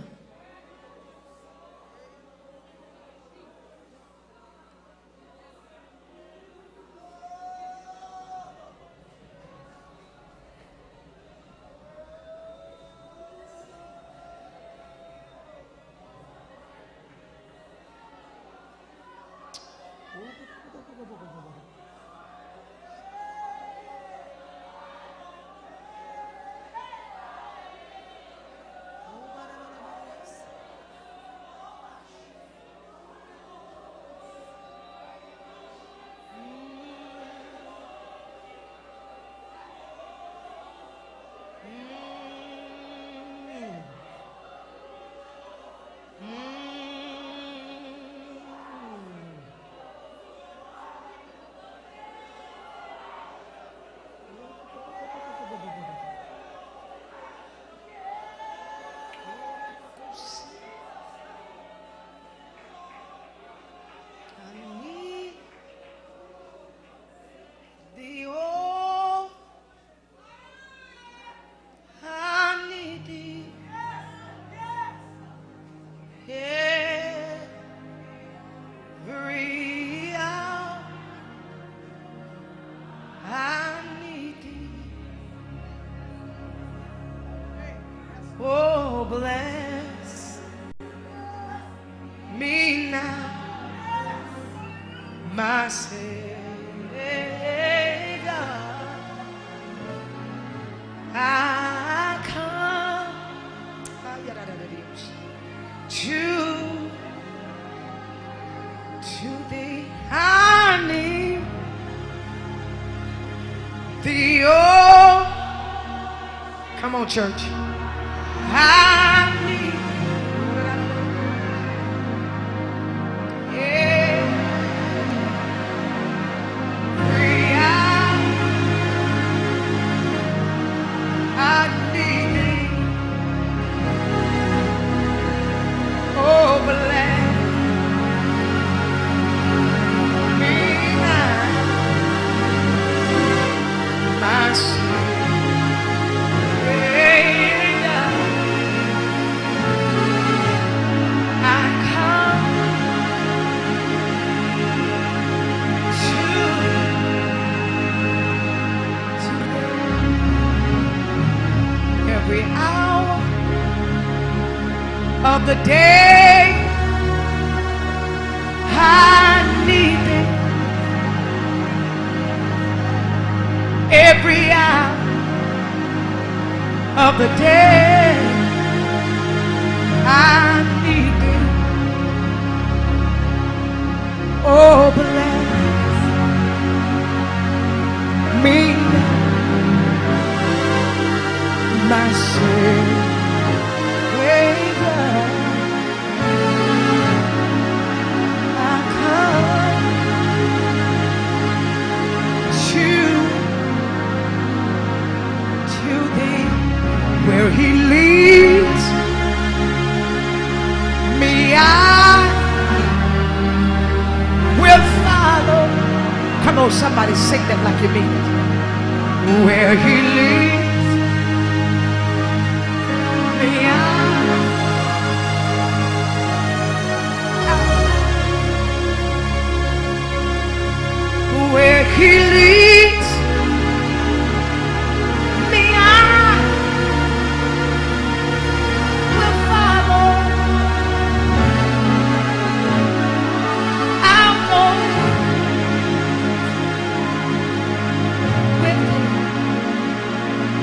bless me now, my Savior. I come to thee. I need thee, oh, come on, church. I need every hour. I need thee. Oh, bless me now, my Savior. I come to every hour of the day. I need thee. Every hour of the day, I need thee. Oh, bless me, my Savior. I come to thee. Where he leads me, I will follow. Come on, somebody sing that like you mean it. Where he leads me, where he leads me, I will follow. I'll go with him.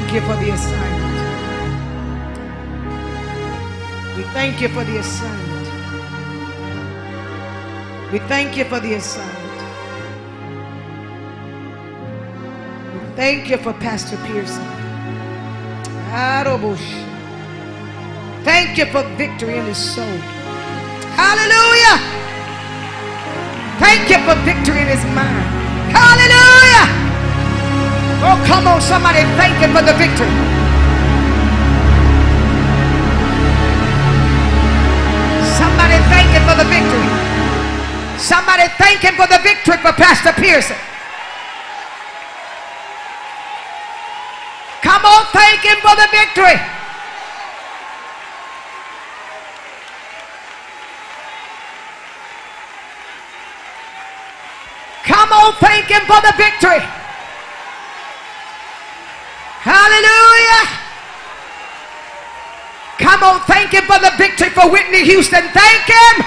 thank you for the assignment. We thank you for the assignment. We thank you for the assignment. We thank you for Pastor Pearson. Thank you for victory in his soul. Hallelujah. Thank you for victory in his mind. Hallelujah. Oh, come on, somebody thank him for the victory. Somebody thank him for the victory. Somebody thank him for the victory for Pastor Pearson. Come on, thank him for the victory. Come on, thank him for the victory. Hallelujah. Come on, thank him for the victory for Whitney Houston. Thank him.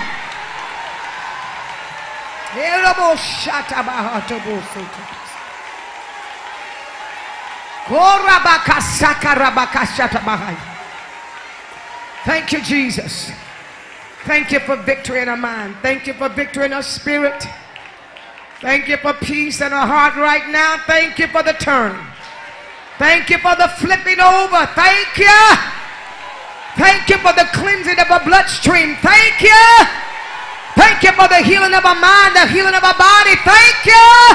Thank you, Jesus. Thank you for victory in our mind. Thank you for victory in our spirit. Thank you for peace in our heart right now. Thank you for the turn. Thank you for the flipping over. Thank you. Thank you for the cleansing of our bloodstream. Thank you. Thank you for the healing of our mind, the healing of our body. Thank you.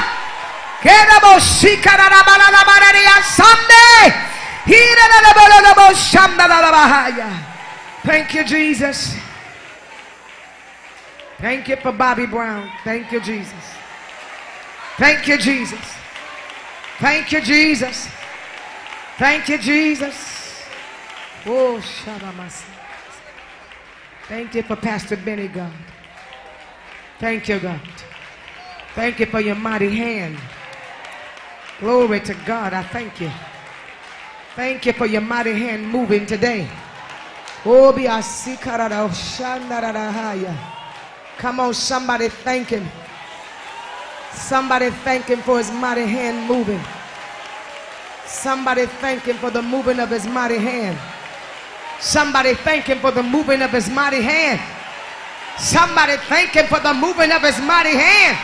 Thank you, Jesus. Thank you for Bobby Brown. Thank you, Jesus. Thank you, Jesus. Thank you, Jesus. Thank you, Jesus. Oh, Shabamasa. Thank you for Pastor Benny, God. Thank you, God. Thank you for your mighty hand. Glory to God. I thank you. Thank you for your mighty hand moving today. Oh, be a sikarada shandarahaya. Come on, somebody thank him. Somebody thank him for his mighty hand moving. Somebody thank him for the moving of his mighty hand. Somebody thank him for the moving of his mighty hand. Somebody thank him for the moving of his mighty hand.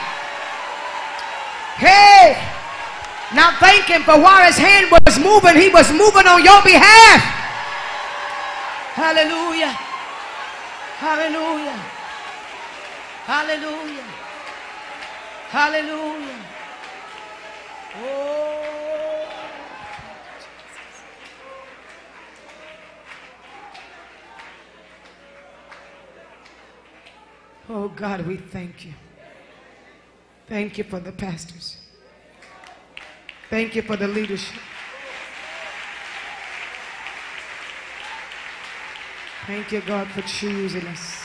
Hey, now thank him for while his hand was moving, he was moving on your behalf. Hallelujah. Hallelujah. Hallelujah. Hallelujah. Oh. Oh God, we thank you. Thank you for the pastors. Thank you for the leadership. Thank you, God, for choosing us.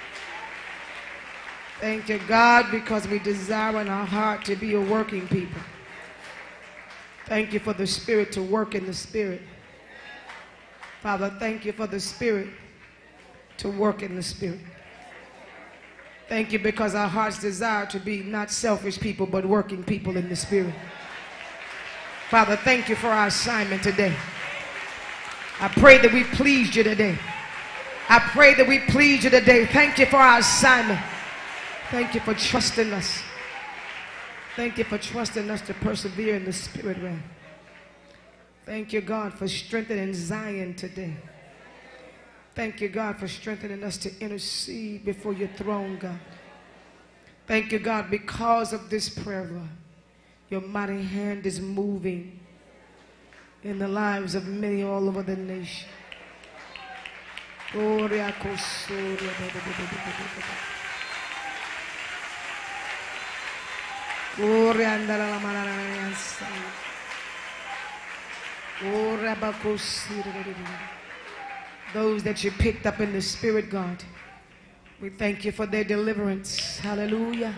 Thank you, God, because we desire in our heart to be a working people. Thank you for the Spirit to work in the Spirit. Father, thank you for the Spirit to work in the Spirit. Thank you because our hearts desire to be not selfish people, but working people in the Spirit. Father, thank you for our assignment today. I pray that we pleased you today. I pray that we please you today. Thank you for our assignment. Thank you for trusting us. Thank you for trusting us to persevere in the spirit realm. Thank you, God, for strengthening Zion today. Thank you, God, for strengthening us to intercede before your throne, God. Thank you, God, because of this prayer, Lord. Your mighty hand is moving in the lives of many all over the nation. Those that you picked up in the spirit, God, we thank you for their deliverance. Hallelujah.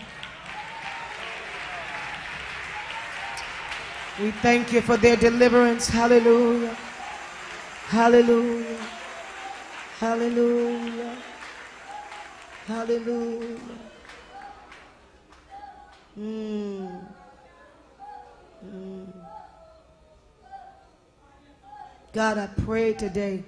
We thank you for their deliverance. Hallelujah. Hallelujah. Hallelujah. Hallelujah. God, I pray today,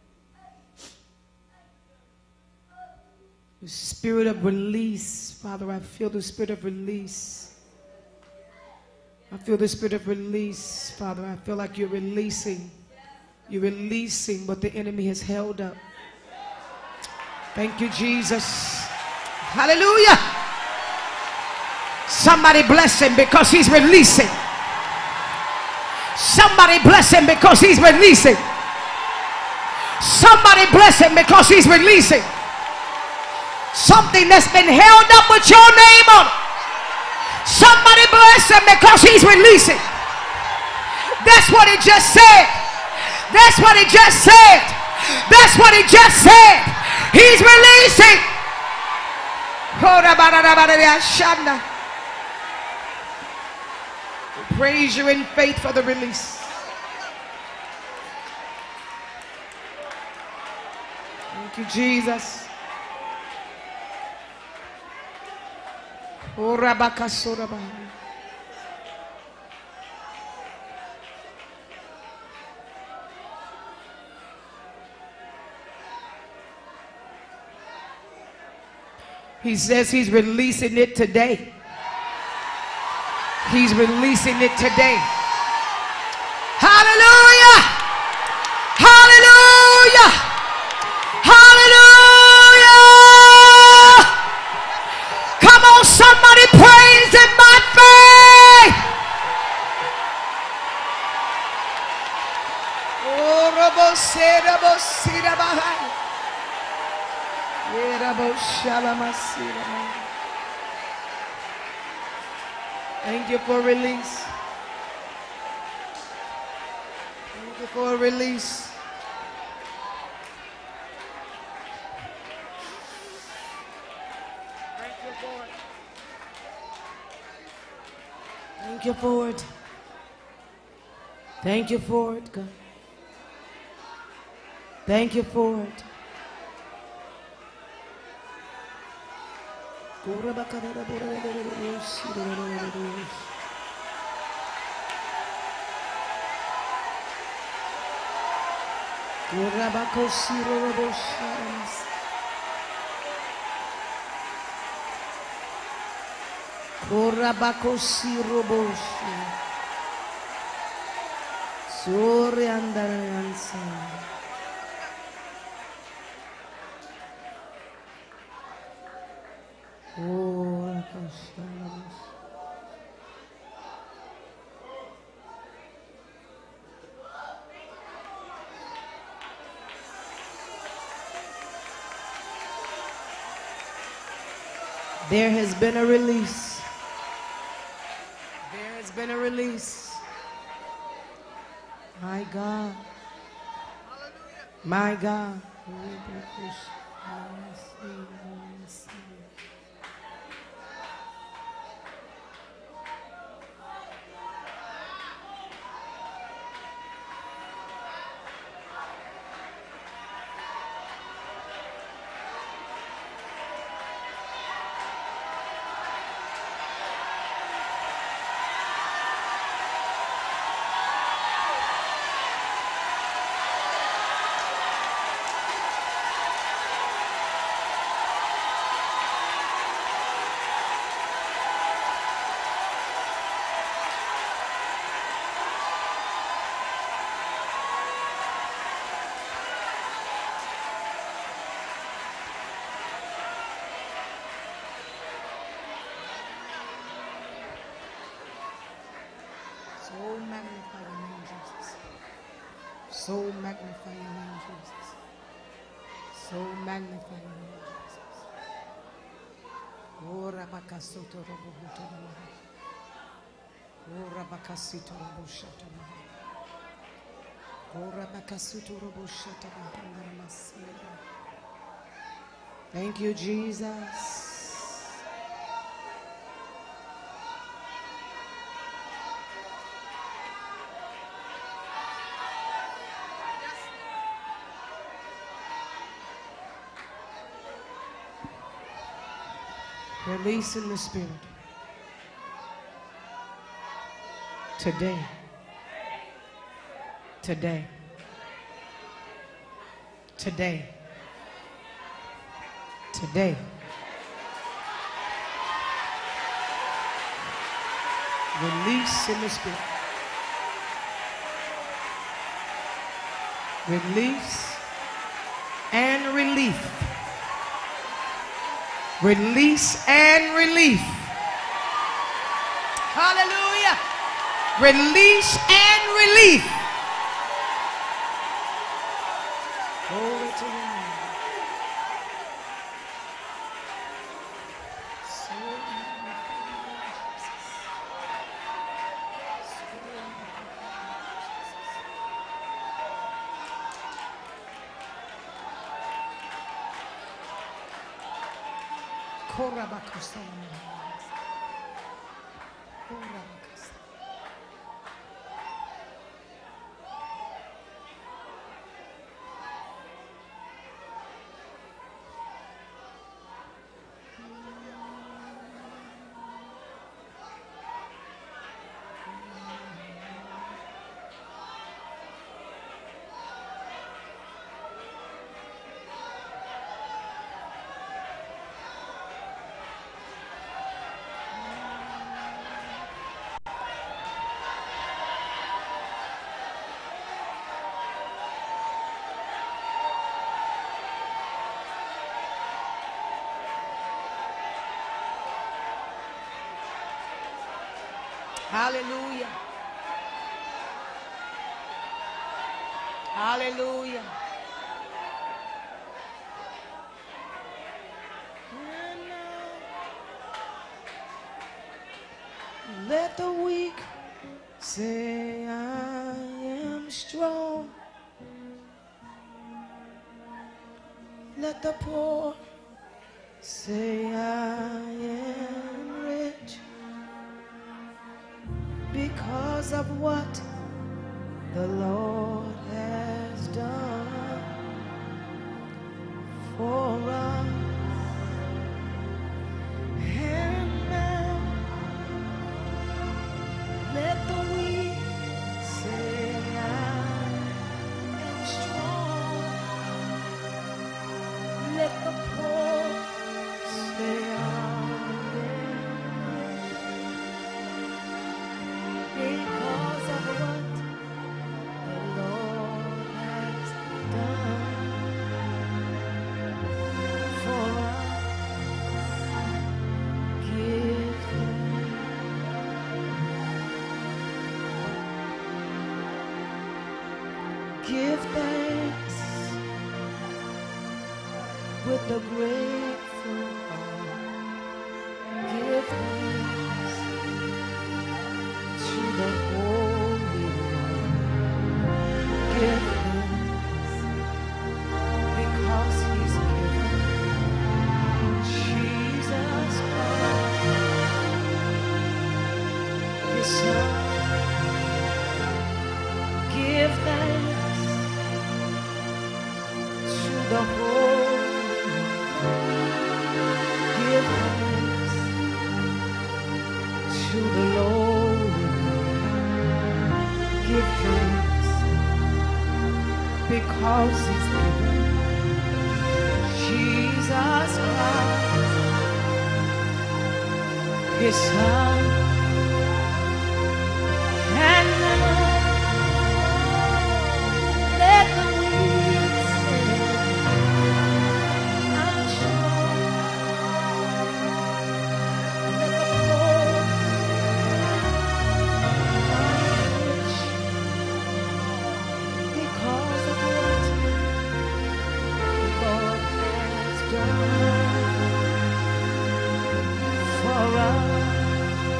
the spirit of release. Father, I feel the spirit of release. I feel the spirit of release, Father. I feel like you're releasing. You're releasing what the enemy has held up. Thank you, Jesus. Hallelujah. Somebody bless him because he's releasing. Somebody bless him because he's releasing. Somebody bless him because he's releasing. Something that's been held up with your name on it. Somebody bless him because he's releasing. That's what he just said. That's what he just said. That's what he just said. He's releasing. Praise you in faith for the release. Thank you, Jesus. He says he's releasing it today. He's releasing it today. Hallelujah! Hallelujah! Hallelujah! Come on, somebody praise in my faith. Oh, thank you for release. Thank you for release. Thank you for it. Thank you for it, God. Thank you for it. There has been a release. There has been a release. My God. My God. So magnify your name, Jesus. So magnify your name, Jesus. Oh, Rabakasoto Robohutama. Oh, Rabakasito Roboshatama. Oh, Rabakasuto Roboshatama. Thank you, Jesus. Release in the Spirit. Today. Today. Today. Today. Release in the spirit. Release and relief. Release and relief. Hallelujah. Release and relief. Glory to the Lord. Hallelujah. Hallelujah. Let the weak say I am strong. Let the poor say I am rich because of what the Lord has done for us. And now let the weak say I am strong. Let the poor say I am rich because of what the Lord has done for us. Give thanks with a grateful heart. Give thanks to the Holy One. Give thanks because He's given Jesus Christ, His Son. Give thanks to the Holy One. Give thanks to the Lowly One. Give thanks because He's given Jesus Christ, His Son. And now let the weak say I'm strong. Let the poor I'm rich because of what the Lord has done for us.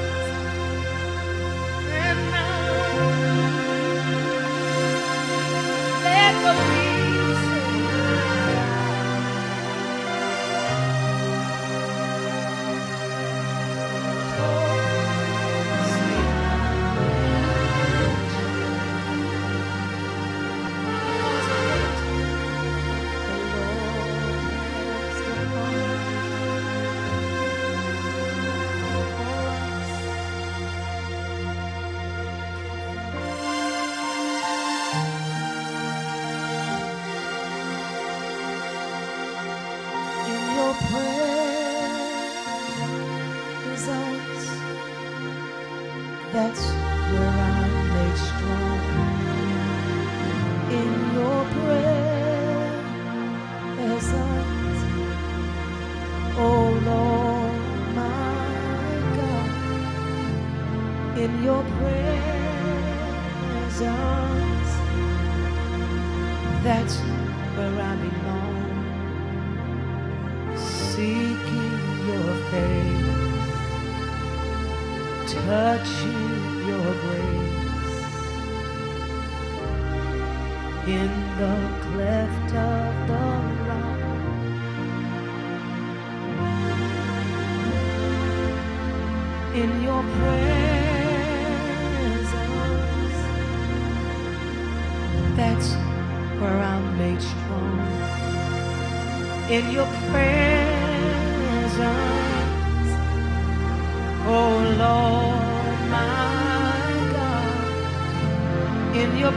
presence, that's where I'm made strong. In your presence, oh Lord my God, in your presence, that's where I belong. Seeking your face, touching your grace, in the cleft of the rock, in your presence, that's where I'm made strong. In your presence, oh Lord my God, in your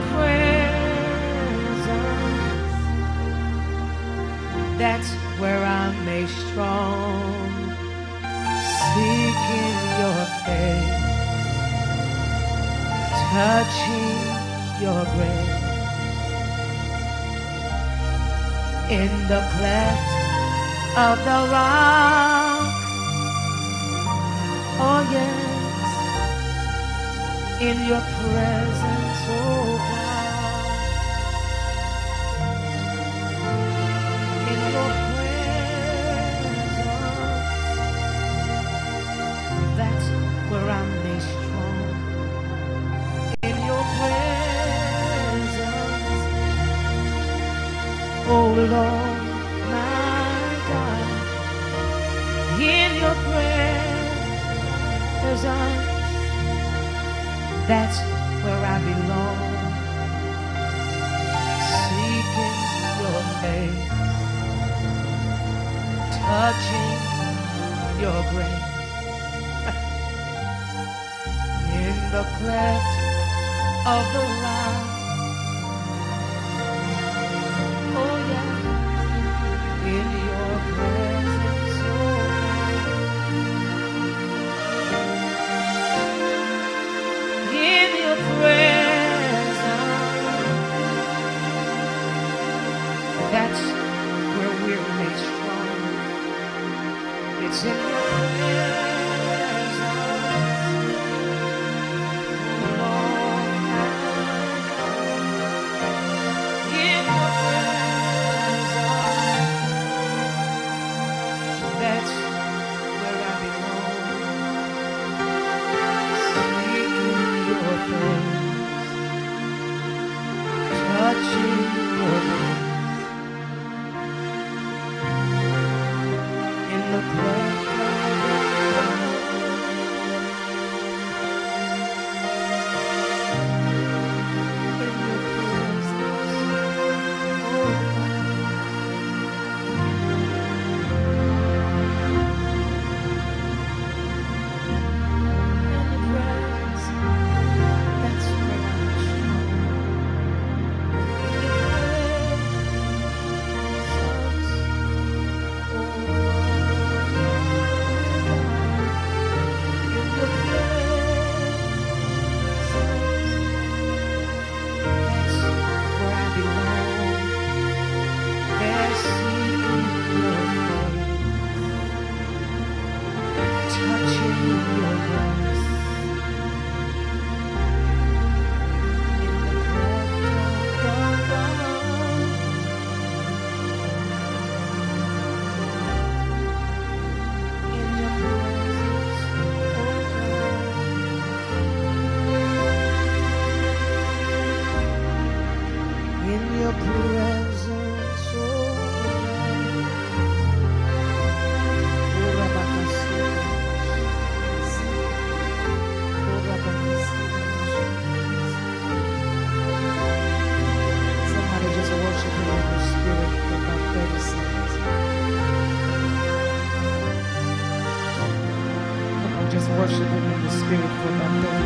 presence, that's where I'm made strong. Seeking your face, touching your grace, in the cleft of the rock, oh yes, in your presence, oh God, in your presence, that's where I'm made strong. In your presence, oh Lord my God, in your presence, that's where I belong. Seeking your face, touching your grace, in the cleft of the rock, oh yeah, in your presence, oh God, in your presence, that's where we're made strong. It's in your presence. Worship Him in the Spirit for about 30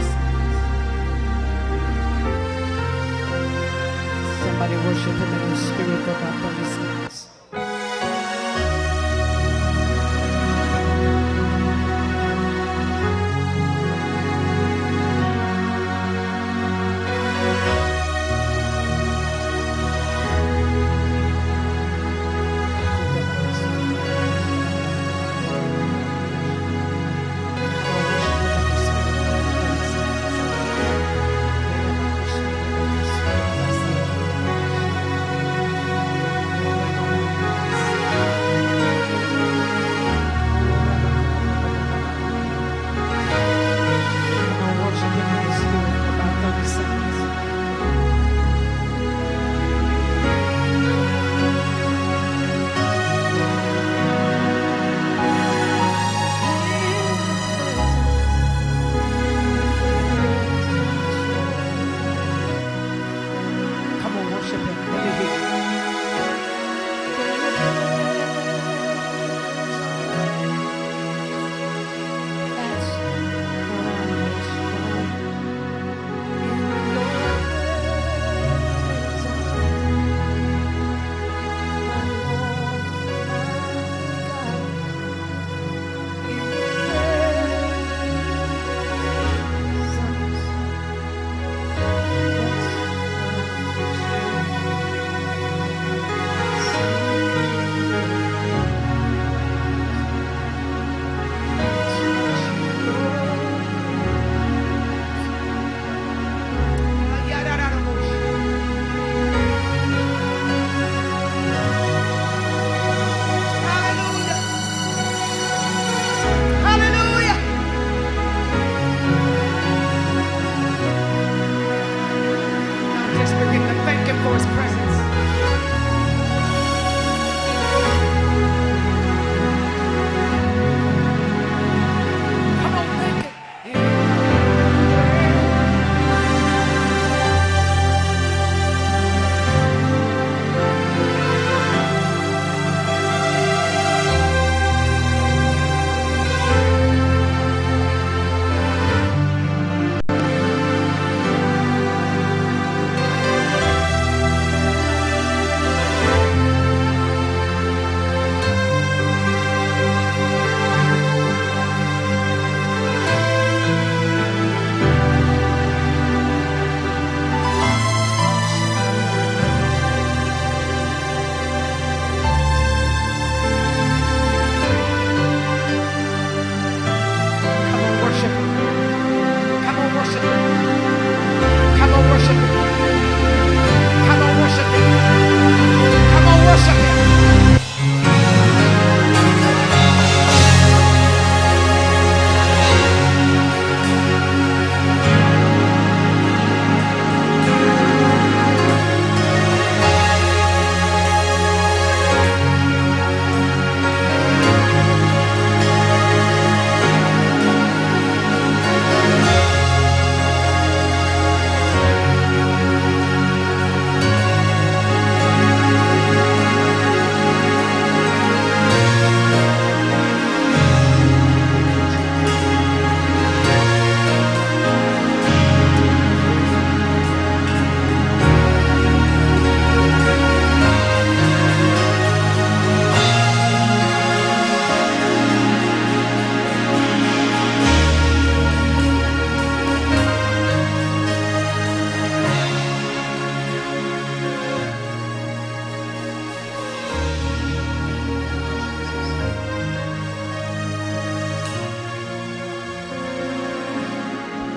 seconds. Somebody worship Him in the Spirit for about 30 seconds.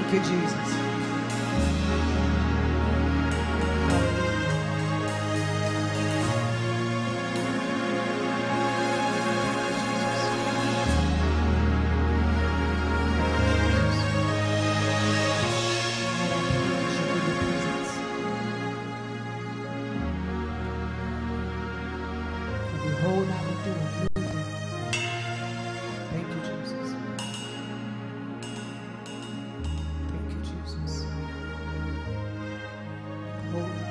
Thank you, Jesus. Behold, I will do a new thing. Thank you, Jesus. Thank you, Jesus. Glory.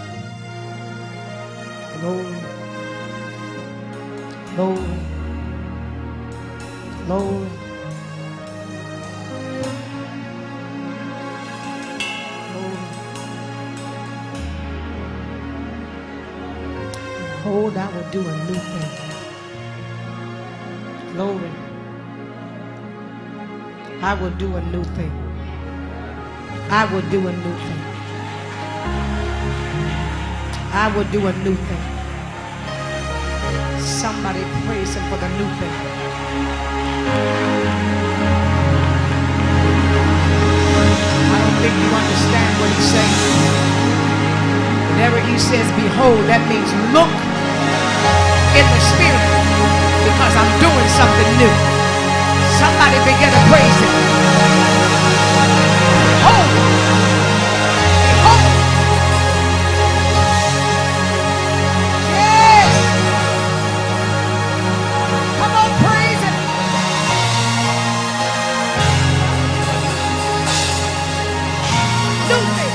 Glory. Glory. Glory. Behold, I will do a new thing. Glory. I will do a new thing. I will do a new thing. I will do a new thing. Somebody praise him for the new thing. I don't think you understand what he's saying. Whenever he says behold, that means look in the spirit, because I'm doing something new. Somebody begin to praise him. Behold, behold. Yes. Come on, praise him. New thing.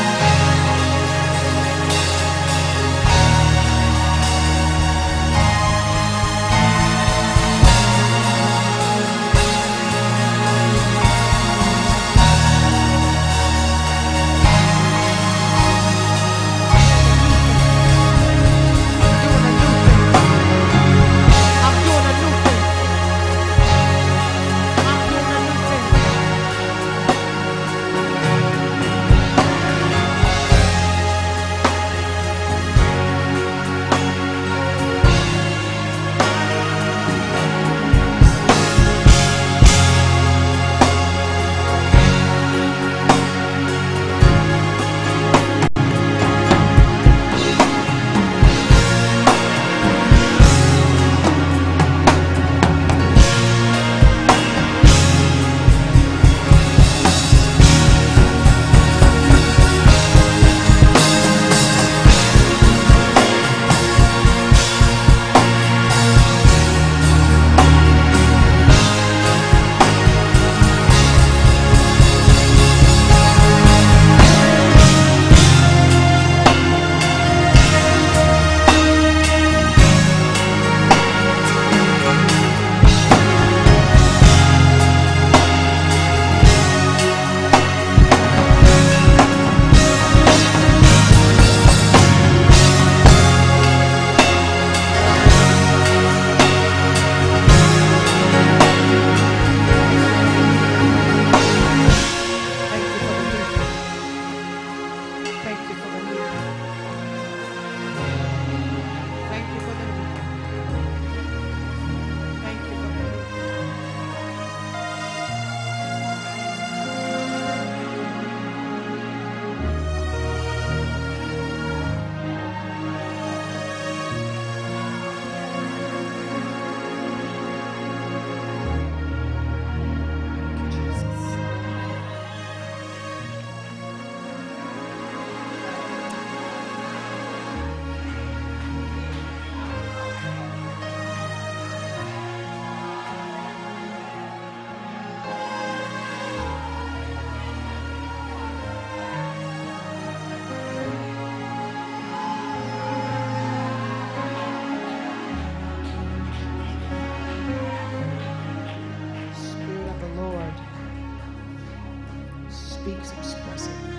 Speaks expressively.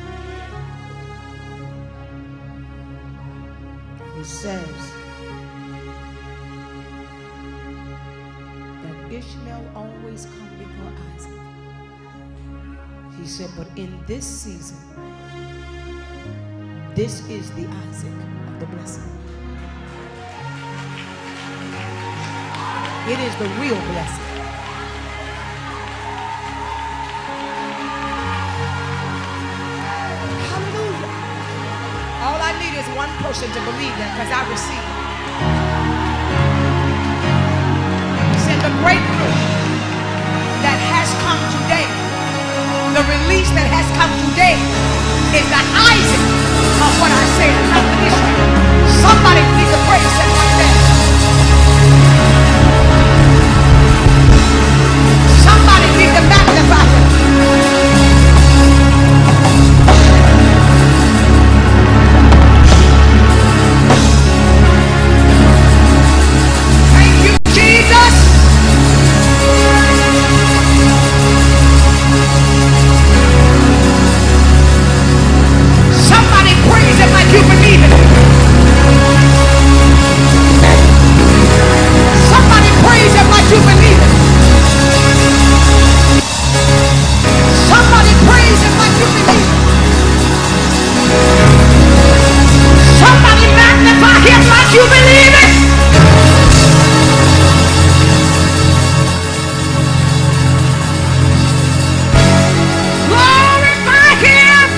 He says that Ishmael always come before Isaac. He said, but in this season, this is the Isaac of the blessing. It is the real blessing. one person to believe that, because I receive it. He said the breakthrough that has come today, the release that has come today, is the Isaac of what I said. Somebody needs to praise him like that. Somebody needs to magnify him. Thank you, Jesus. Somebody praise him like you believe it. Somebody praise him like you believe it. Somebody praise him like you believe it. Somebody magnify him like you believe it. Glorify him.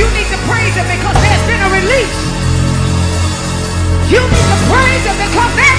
Because there's been a release. You need to praise him because there's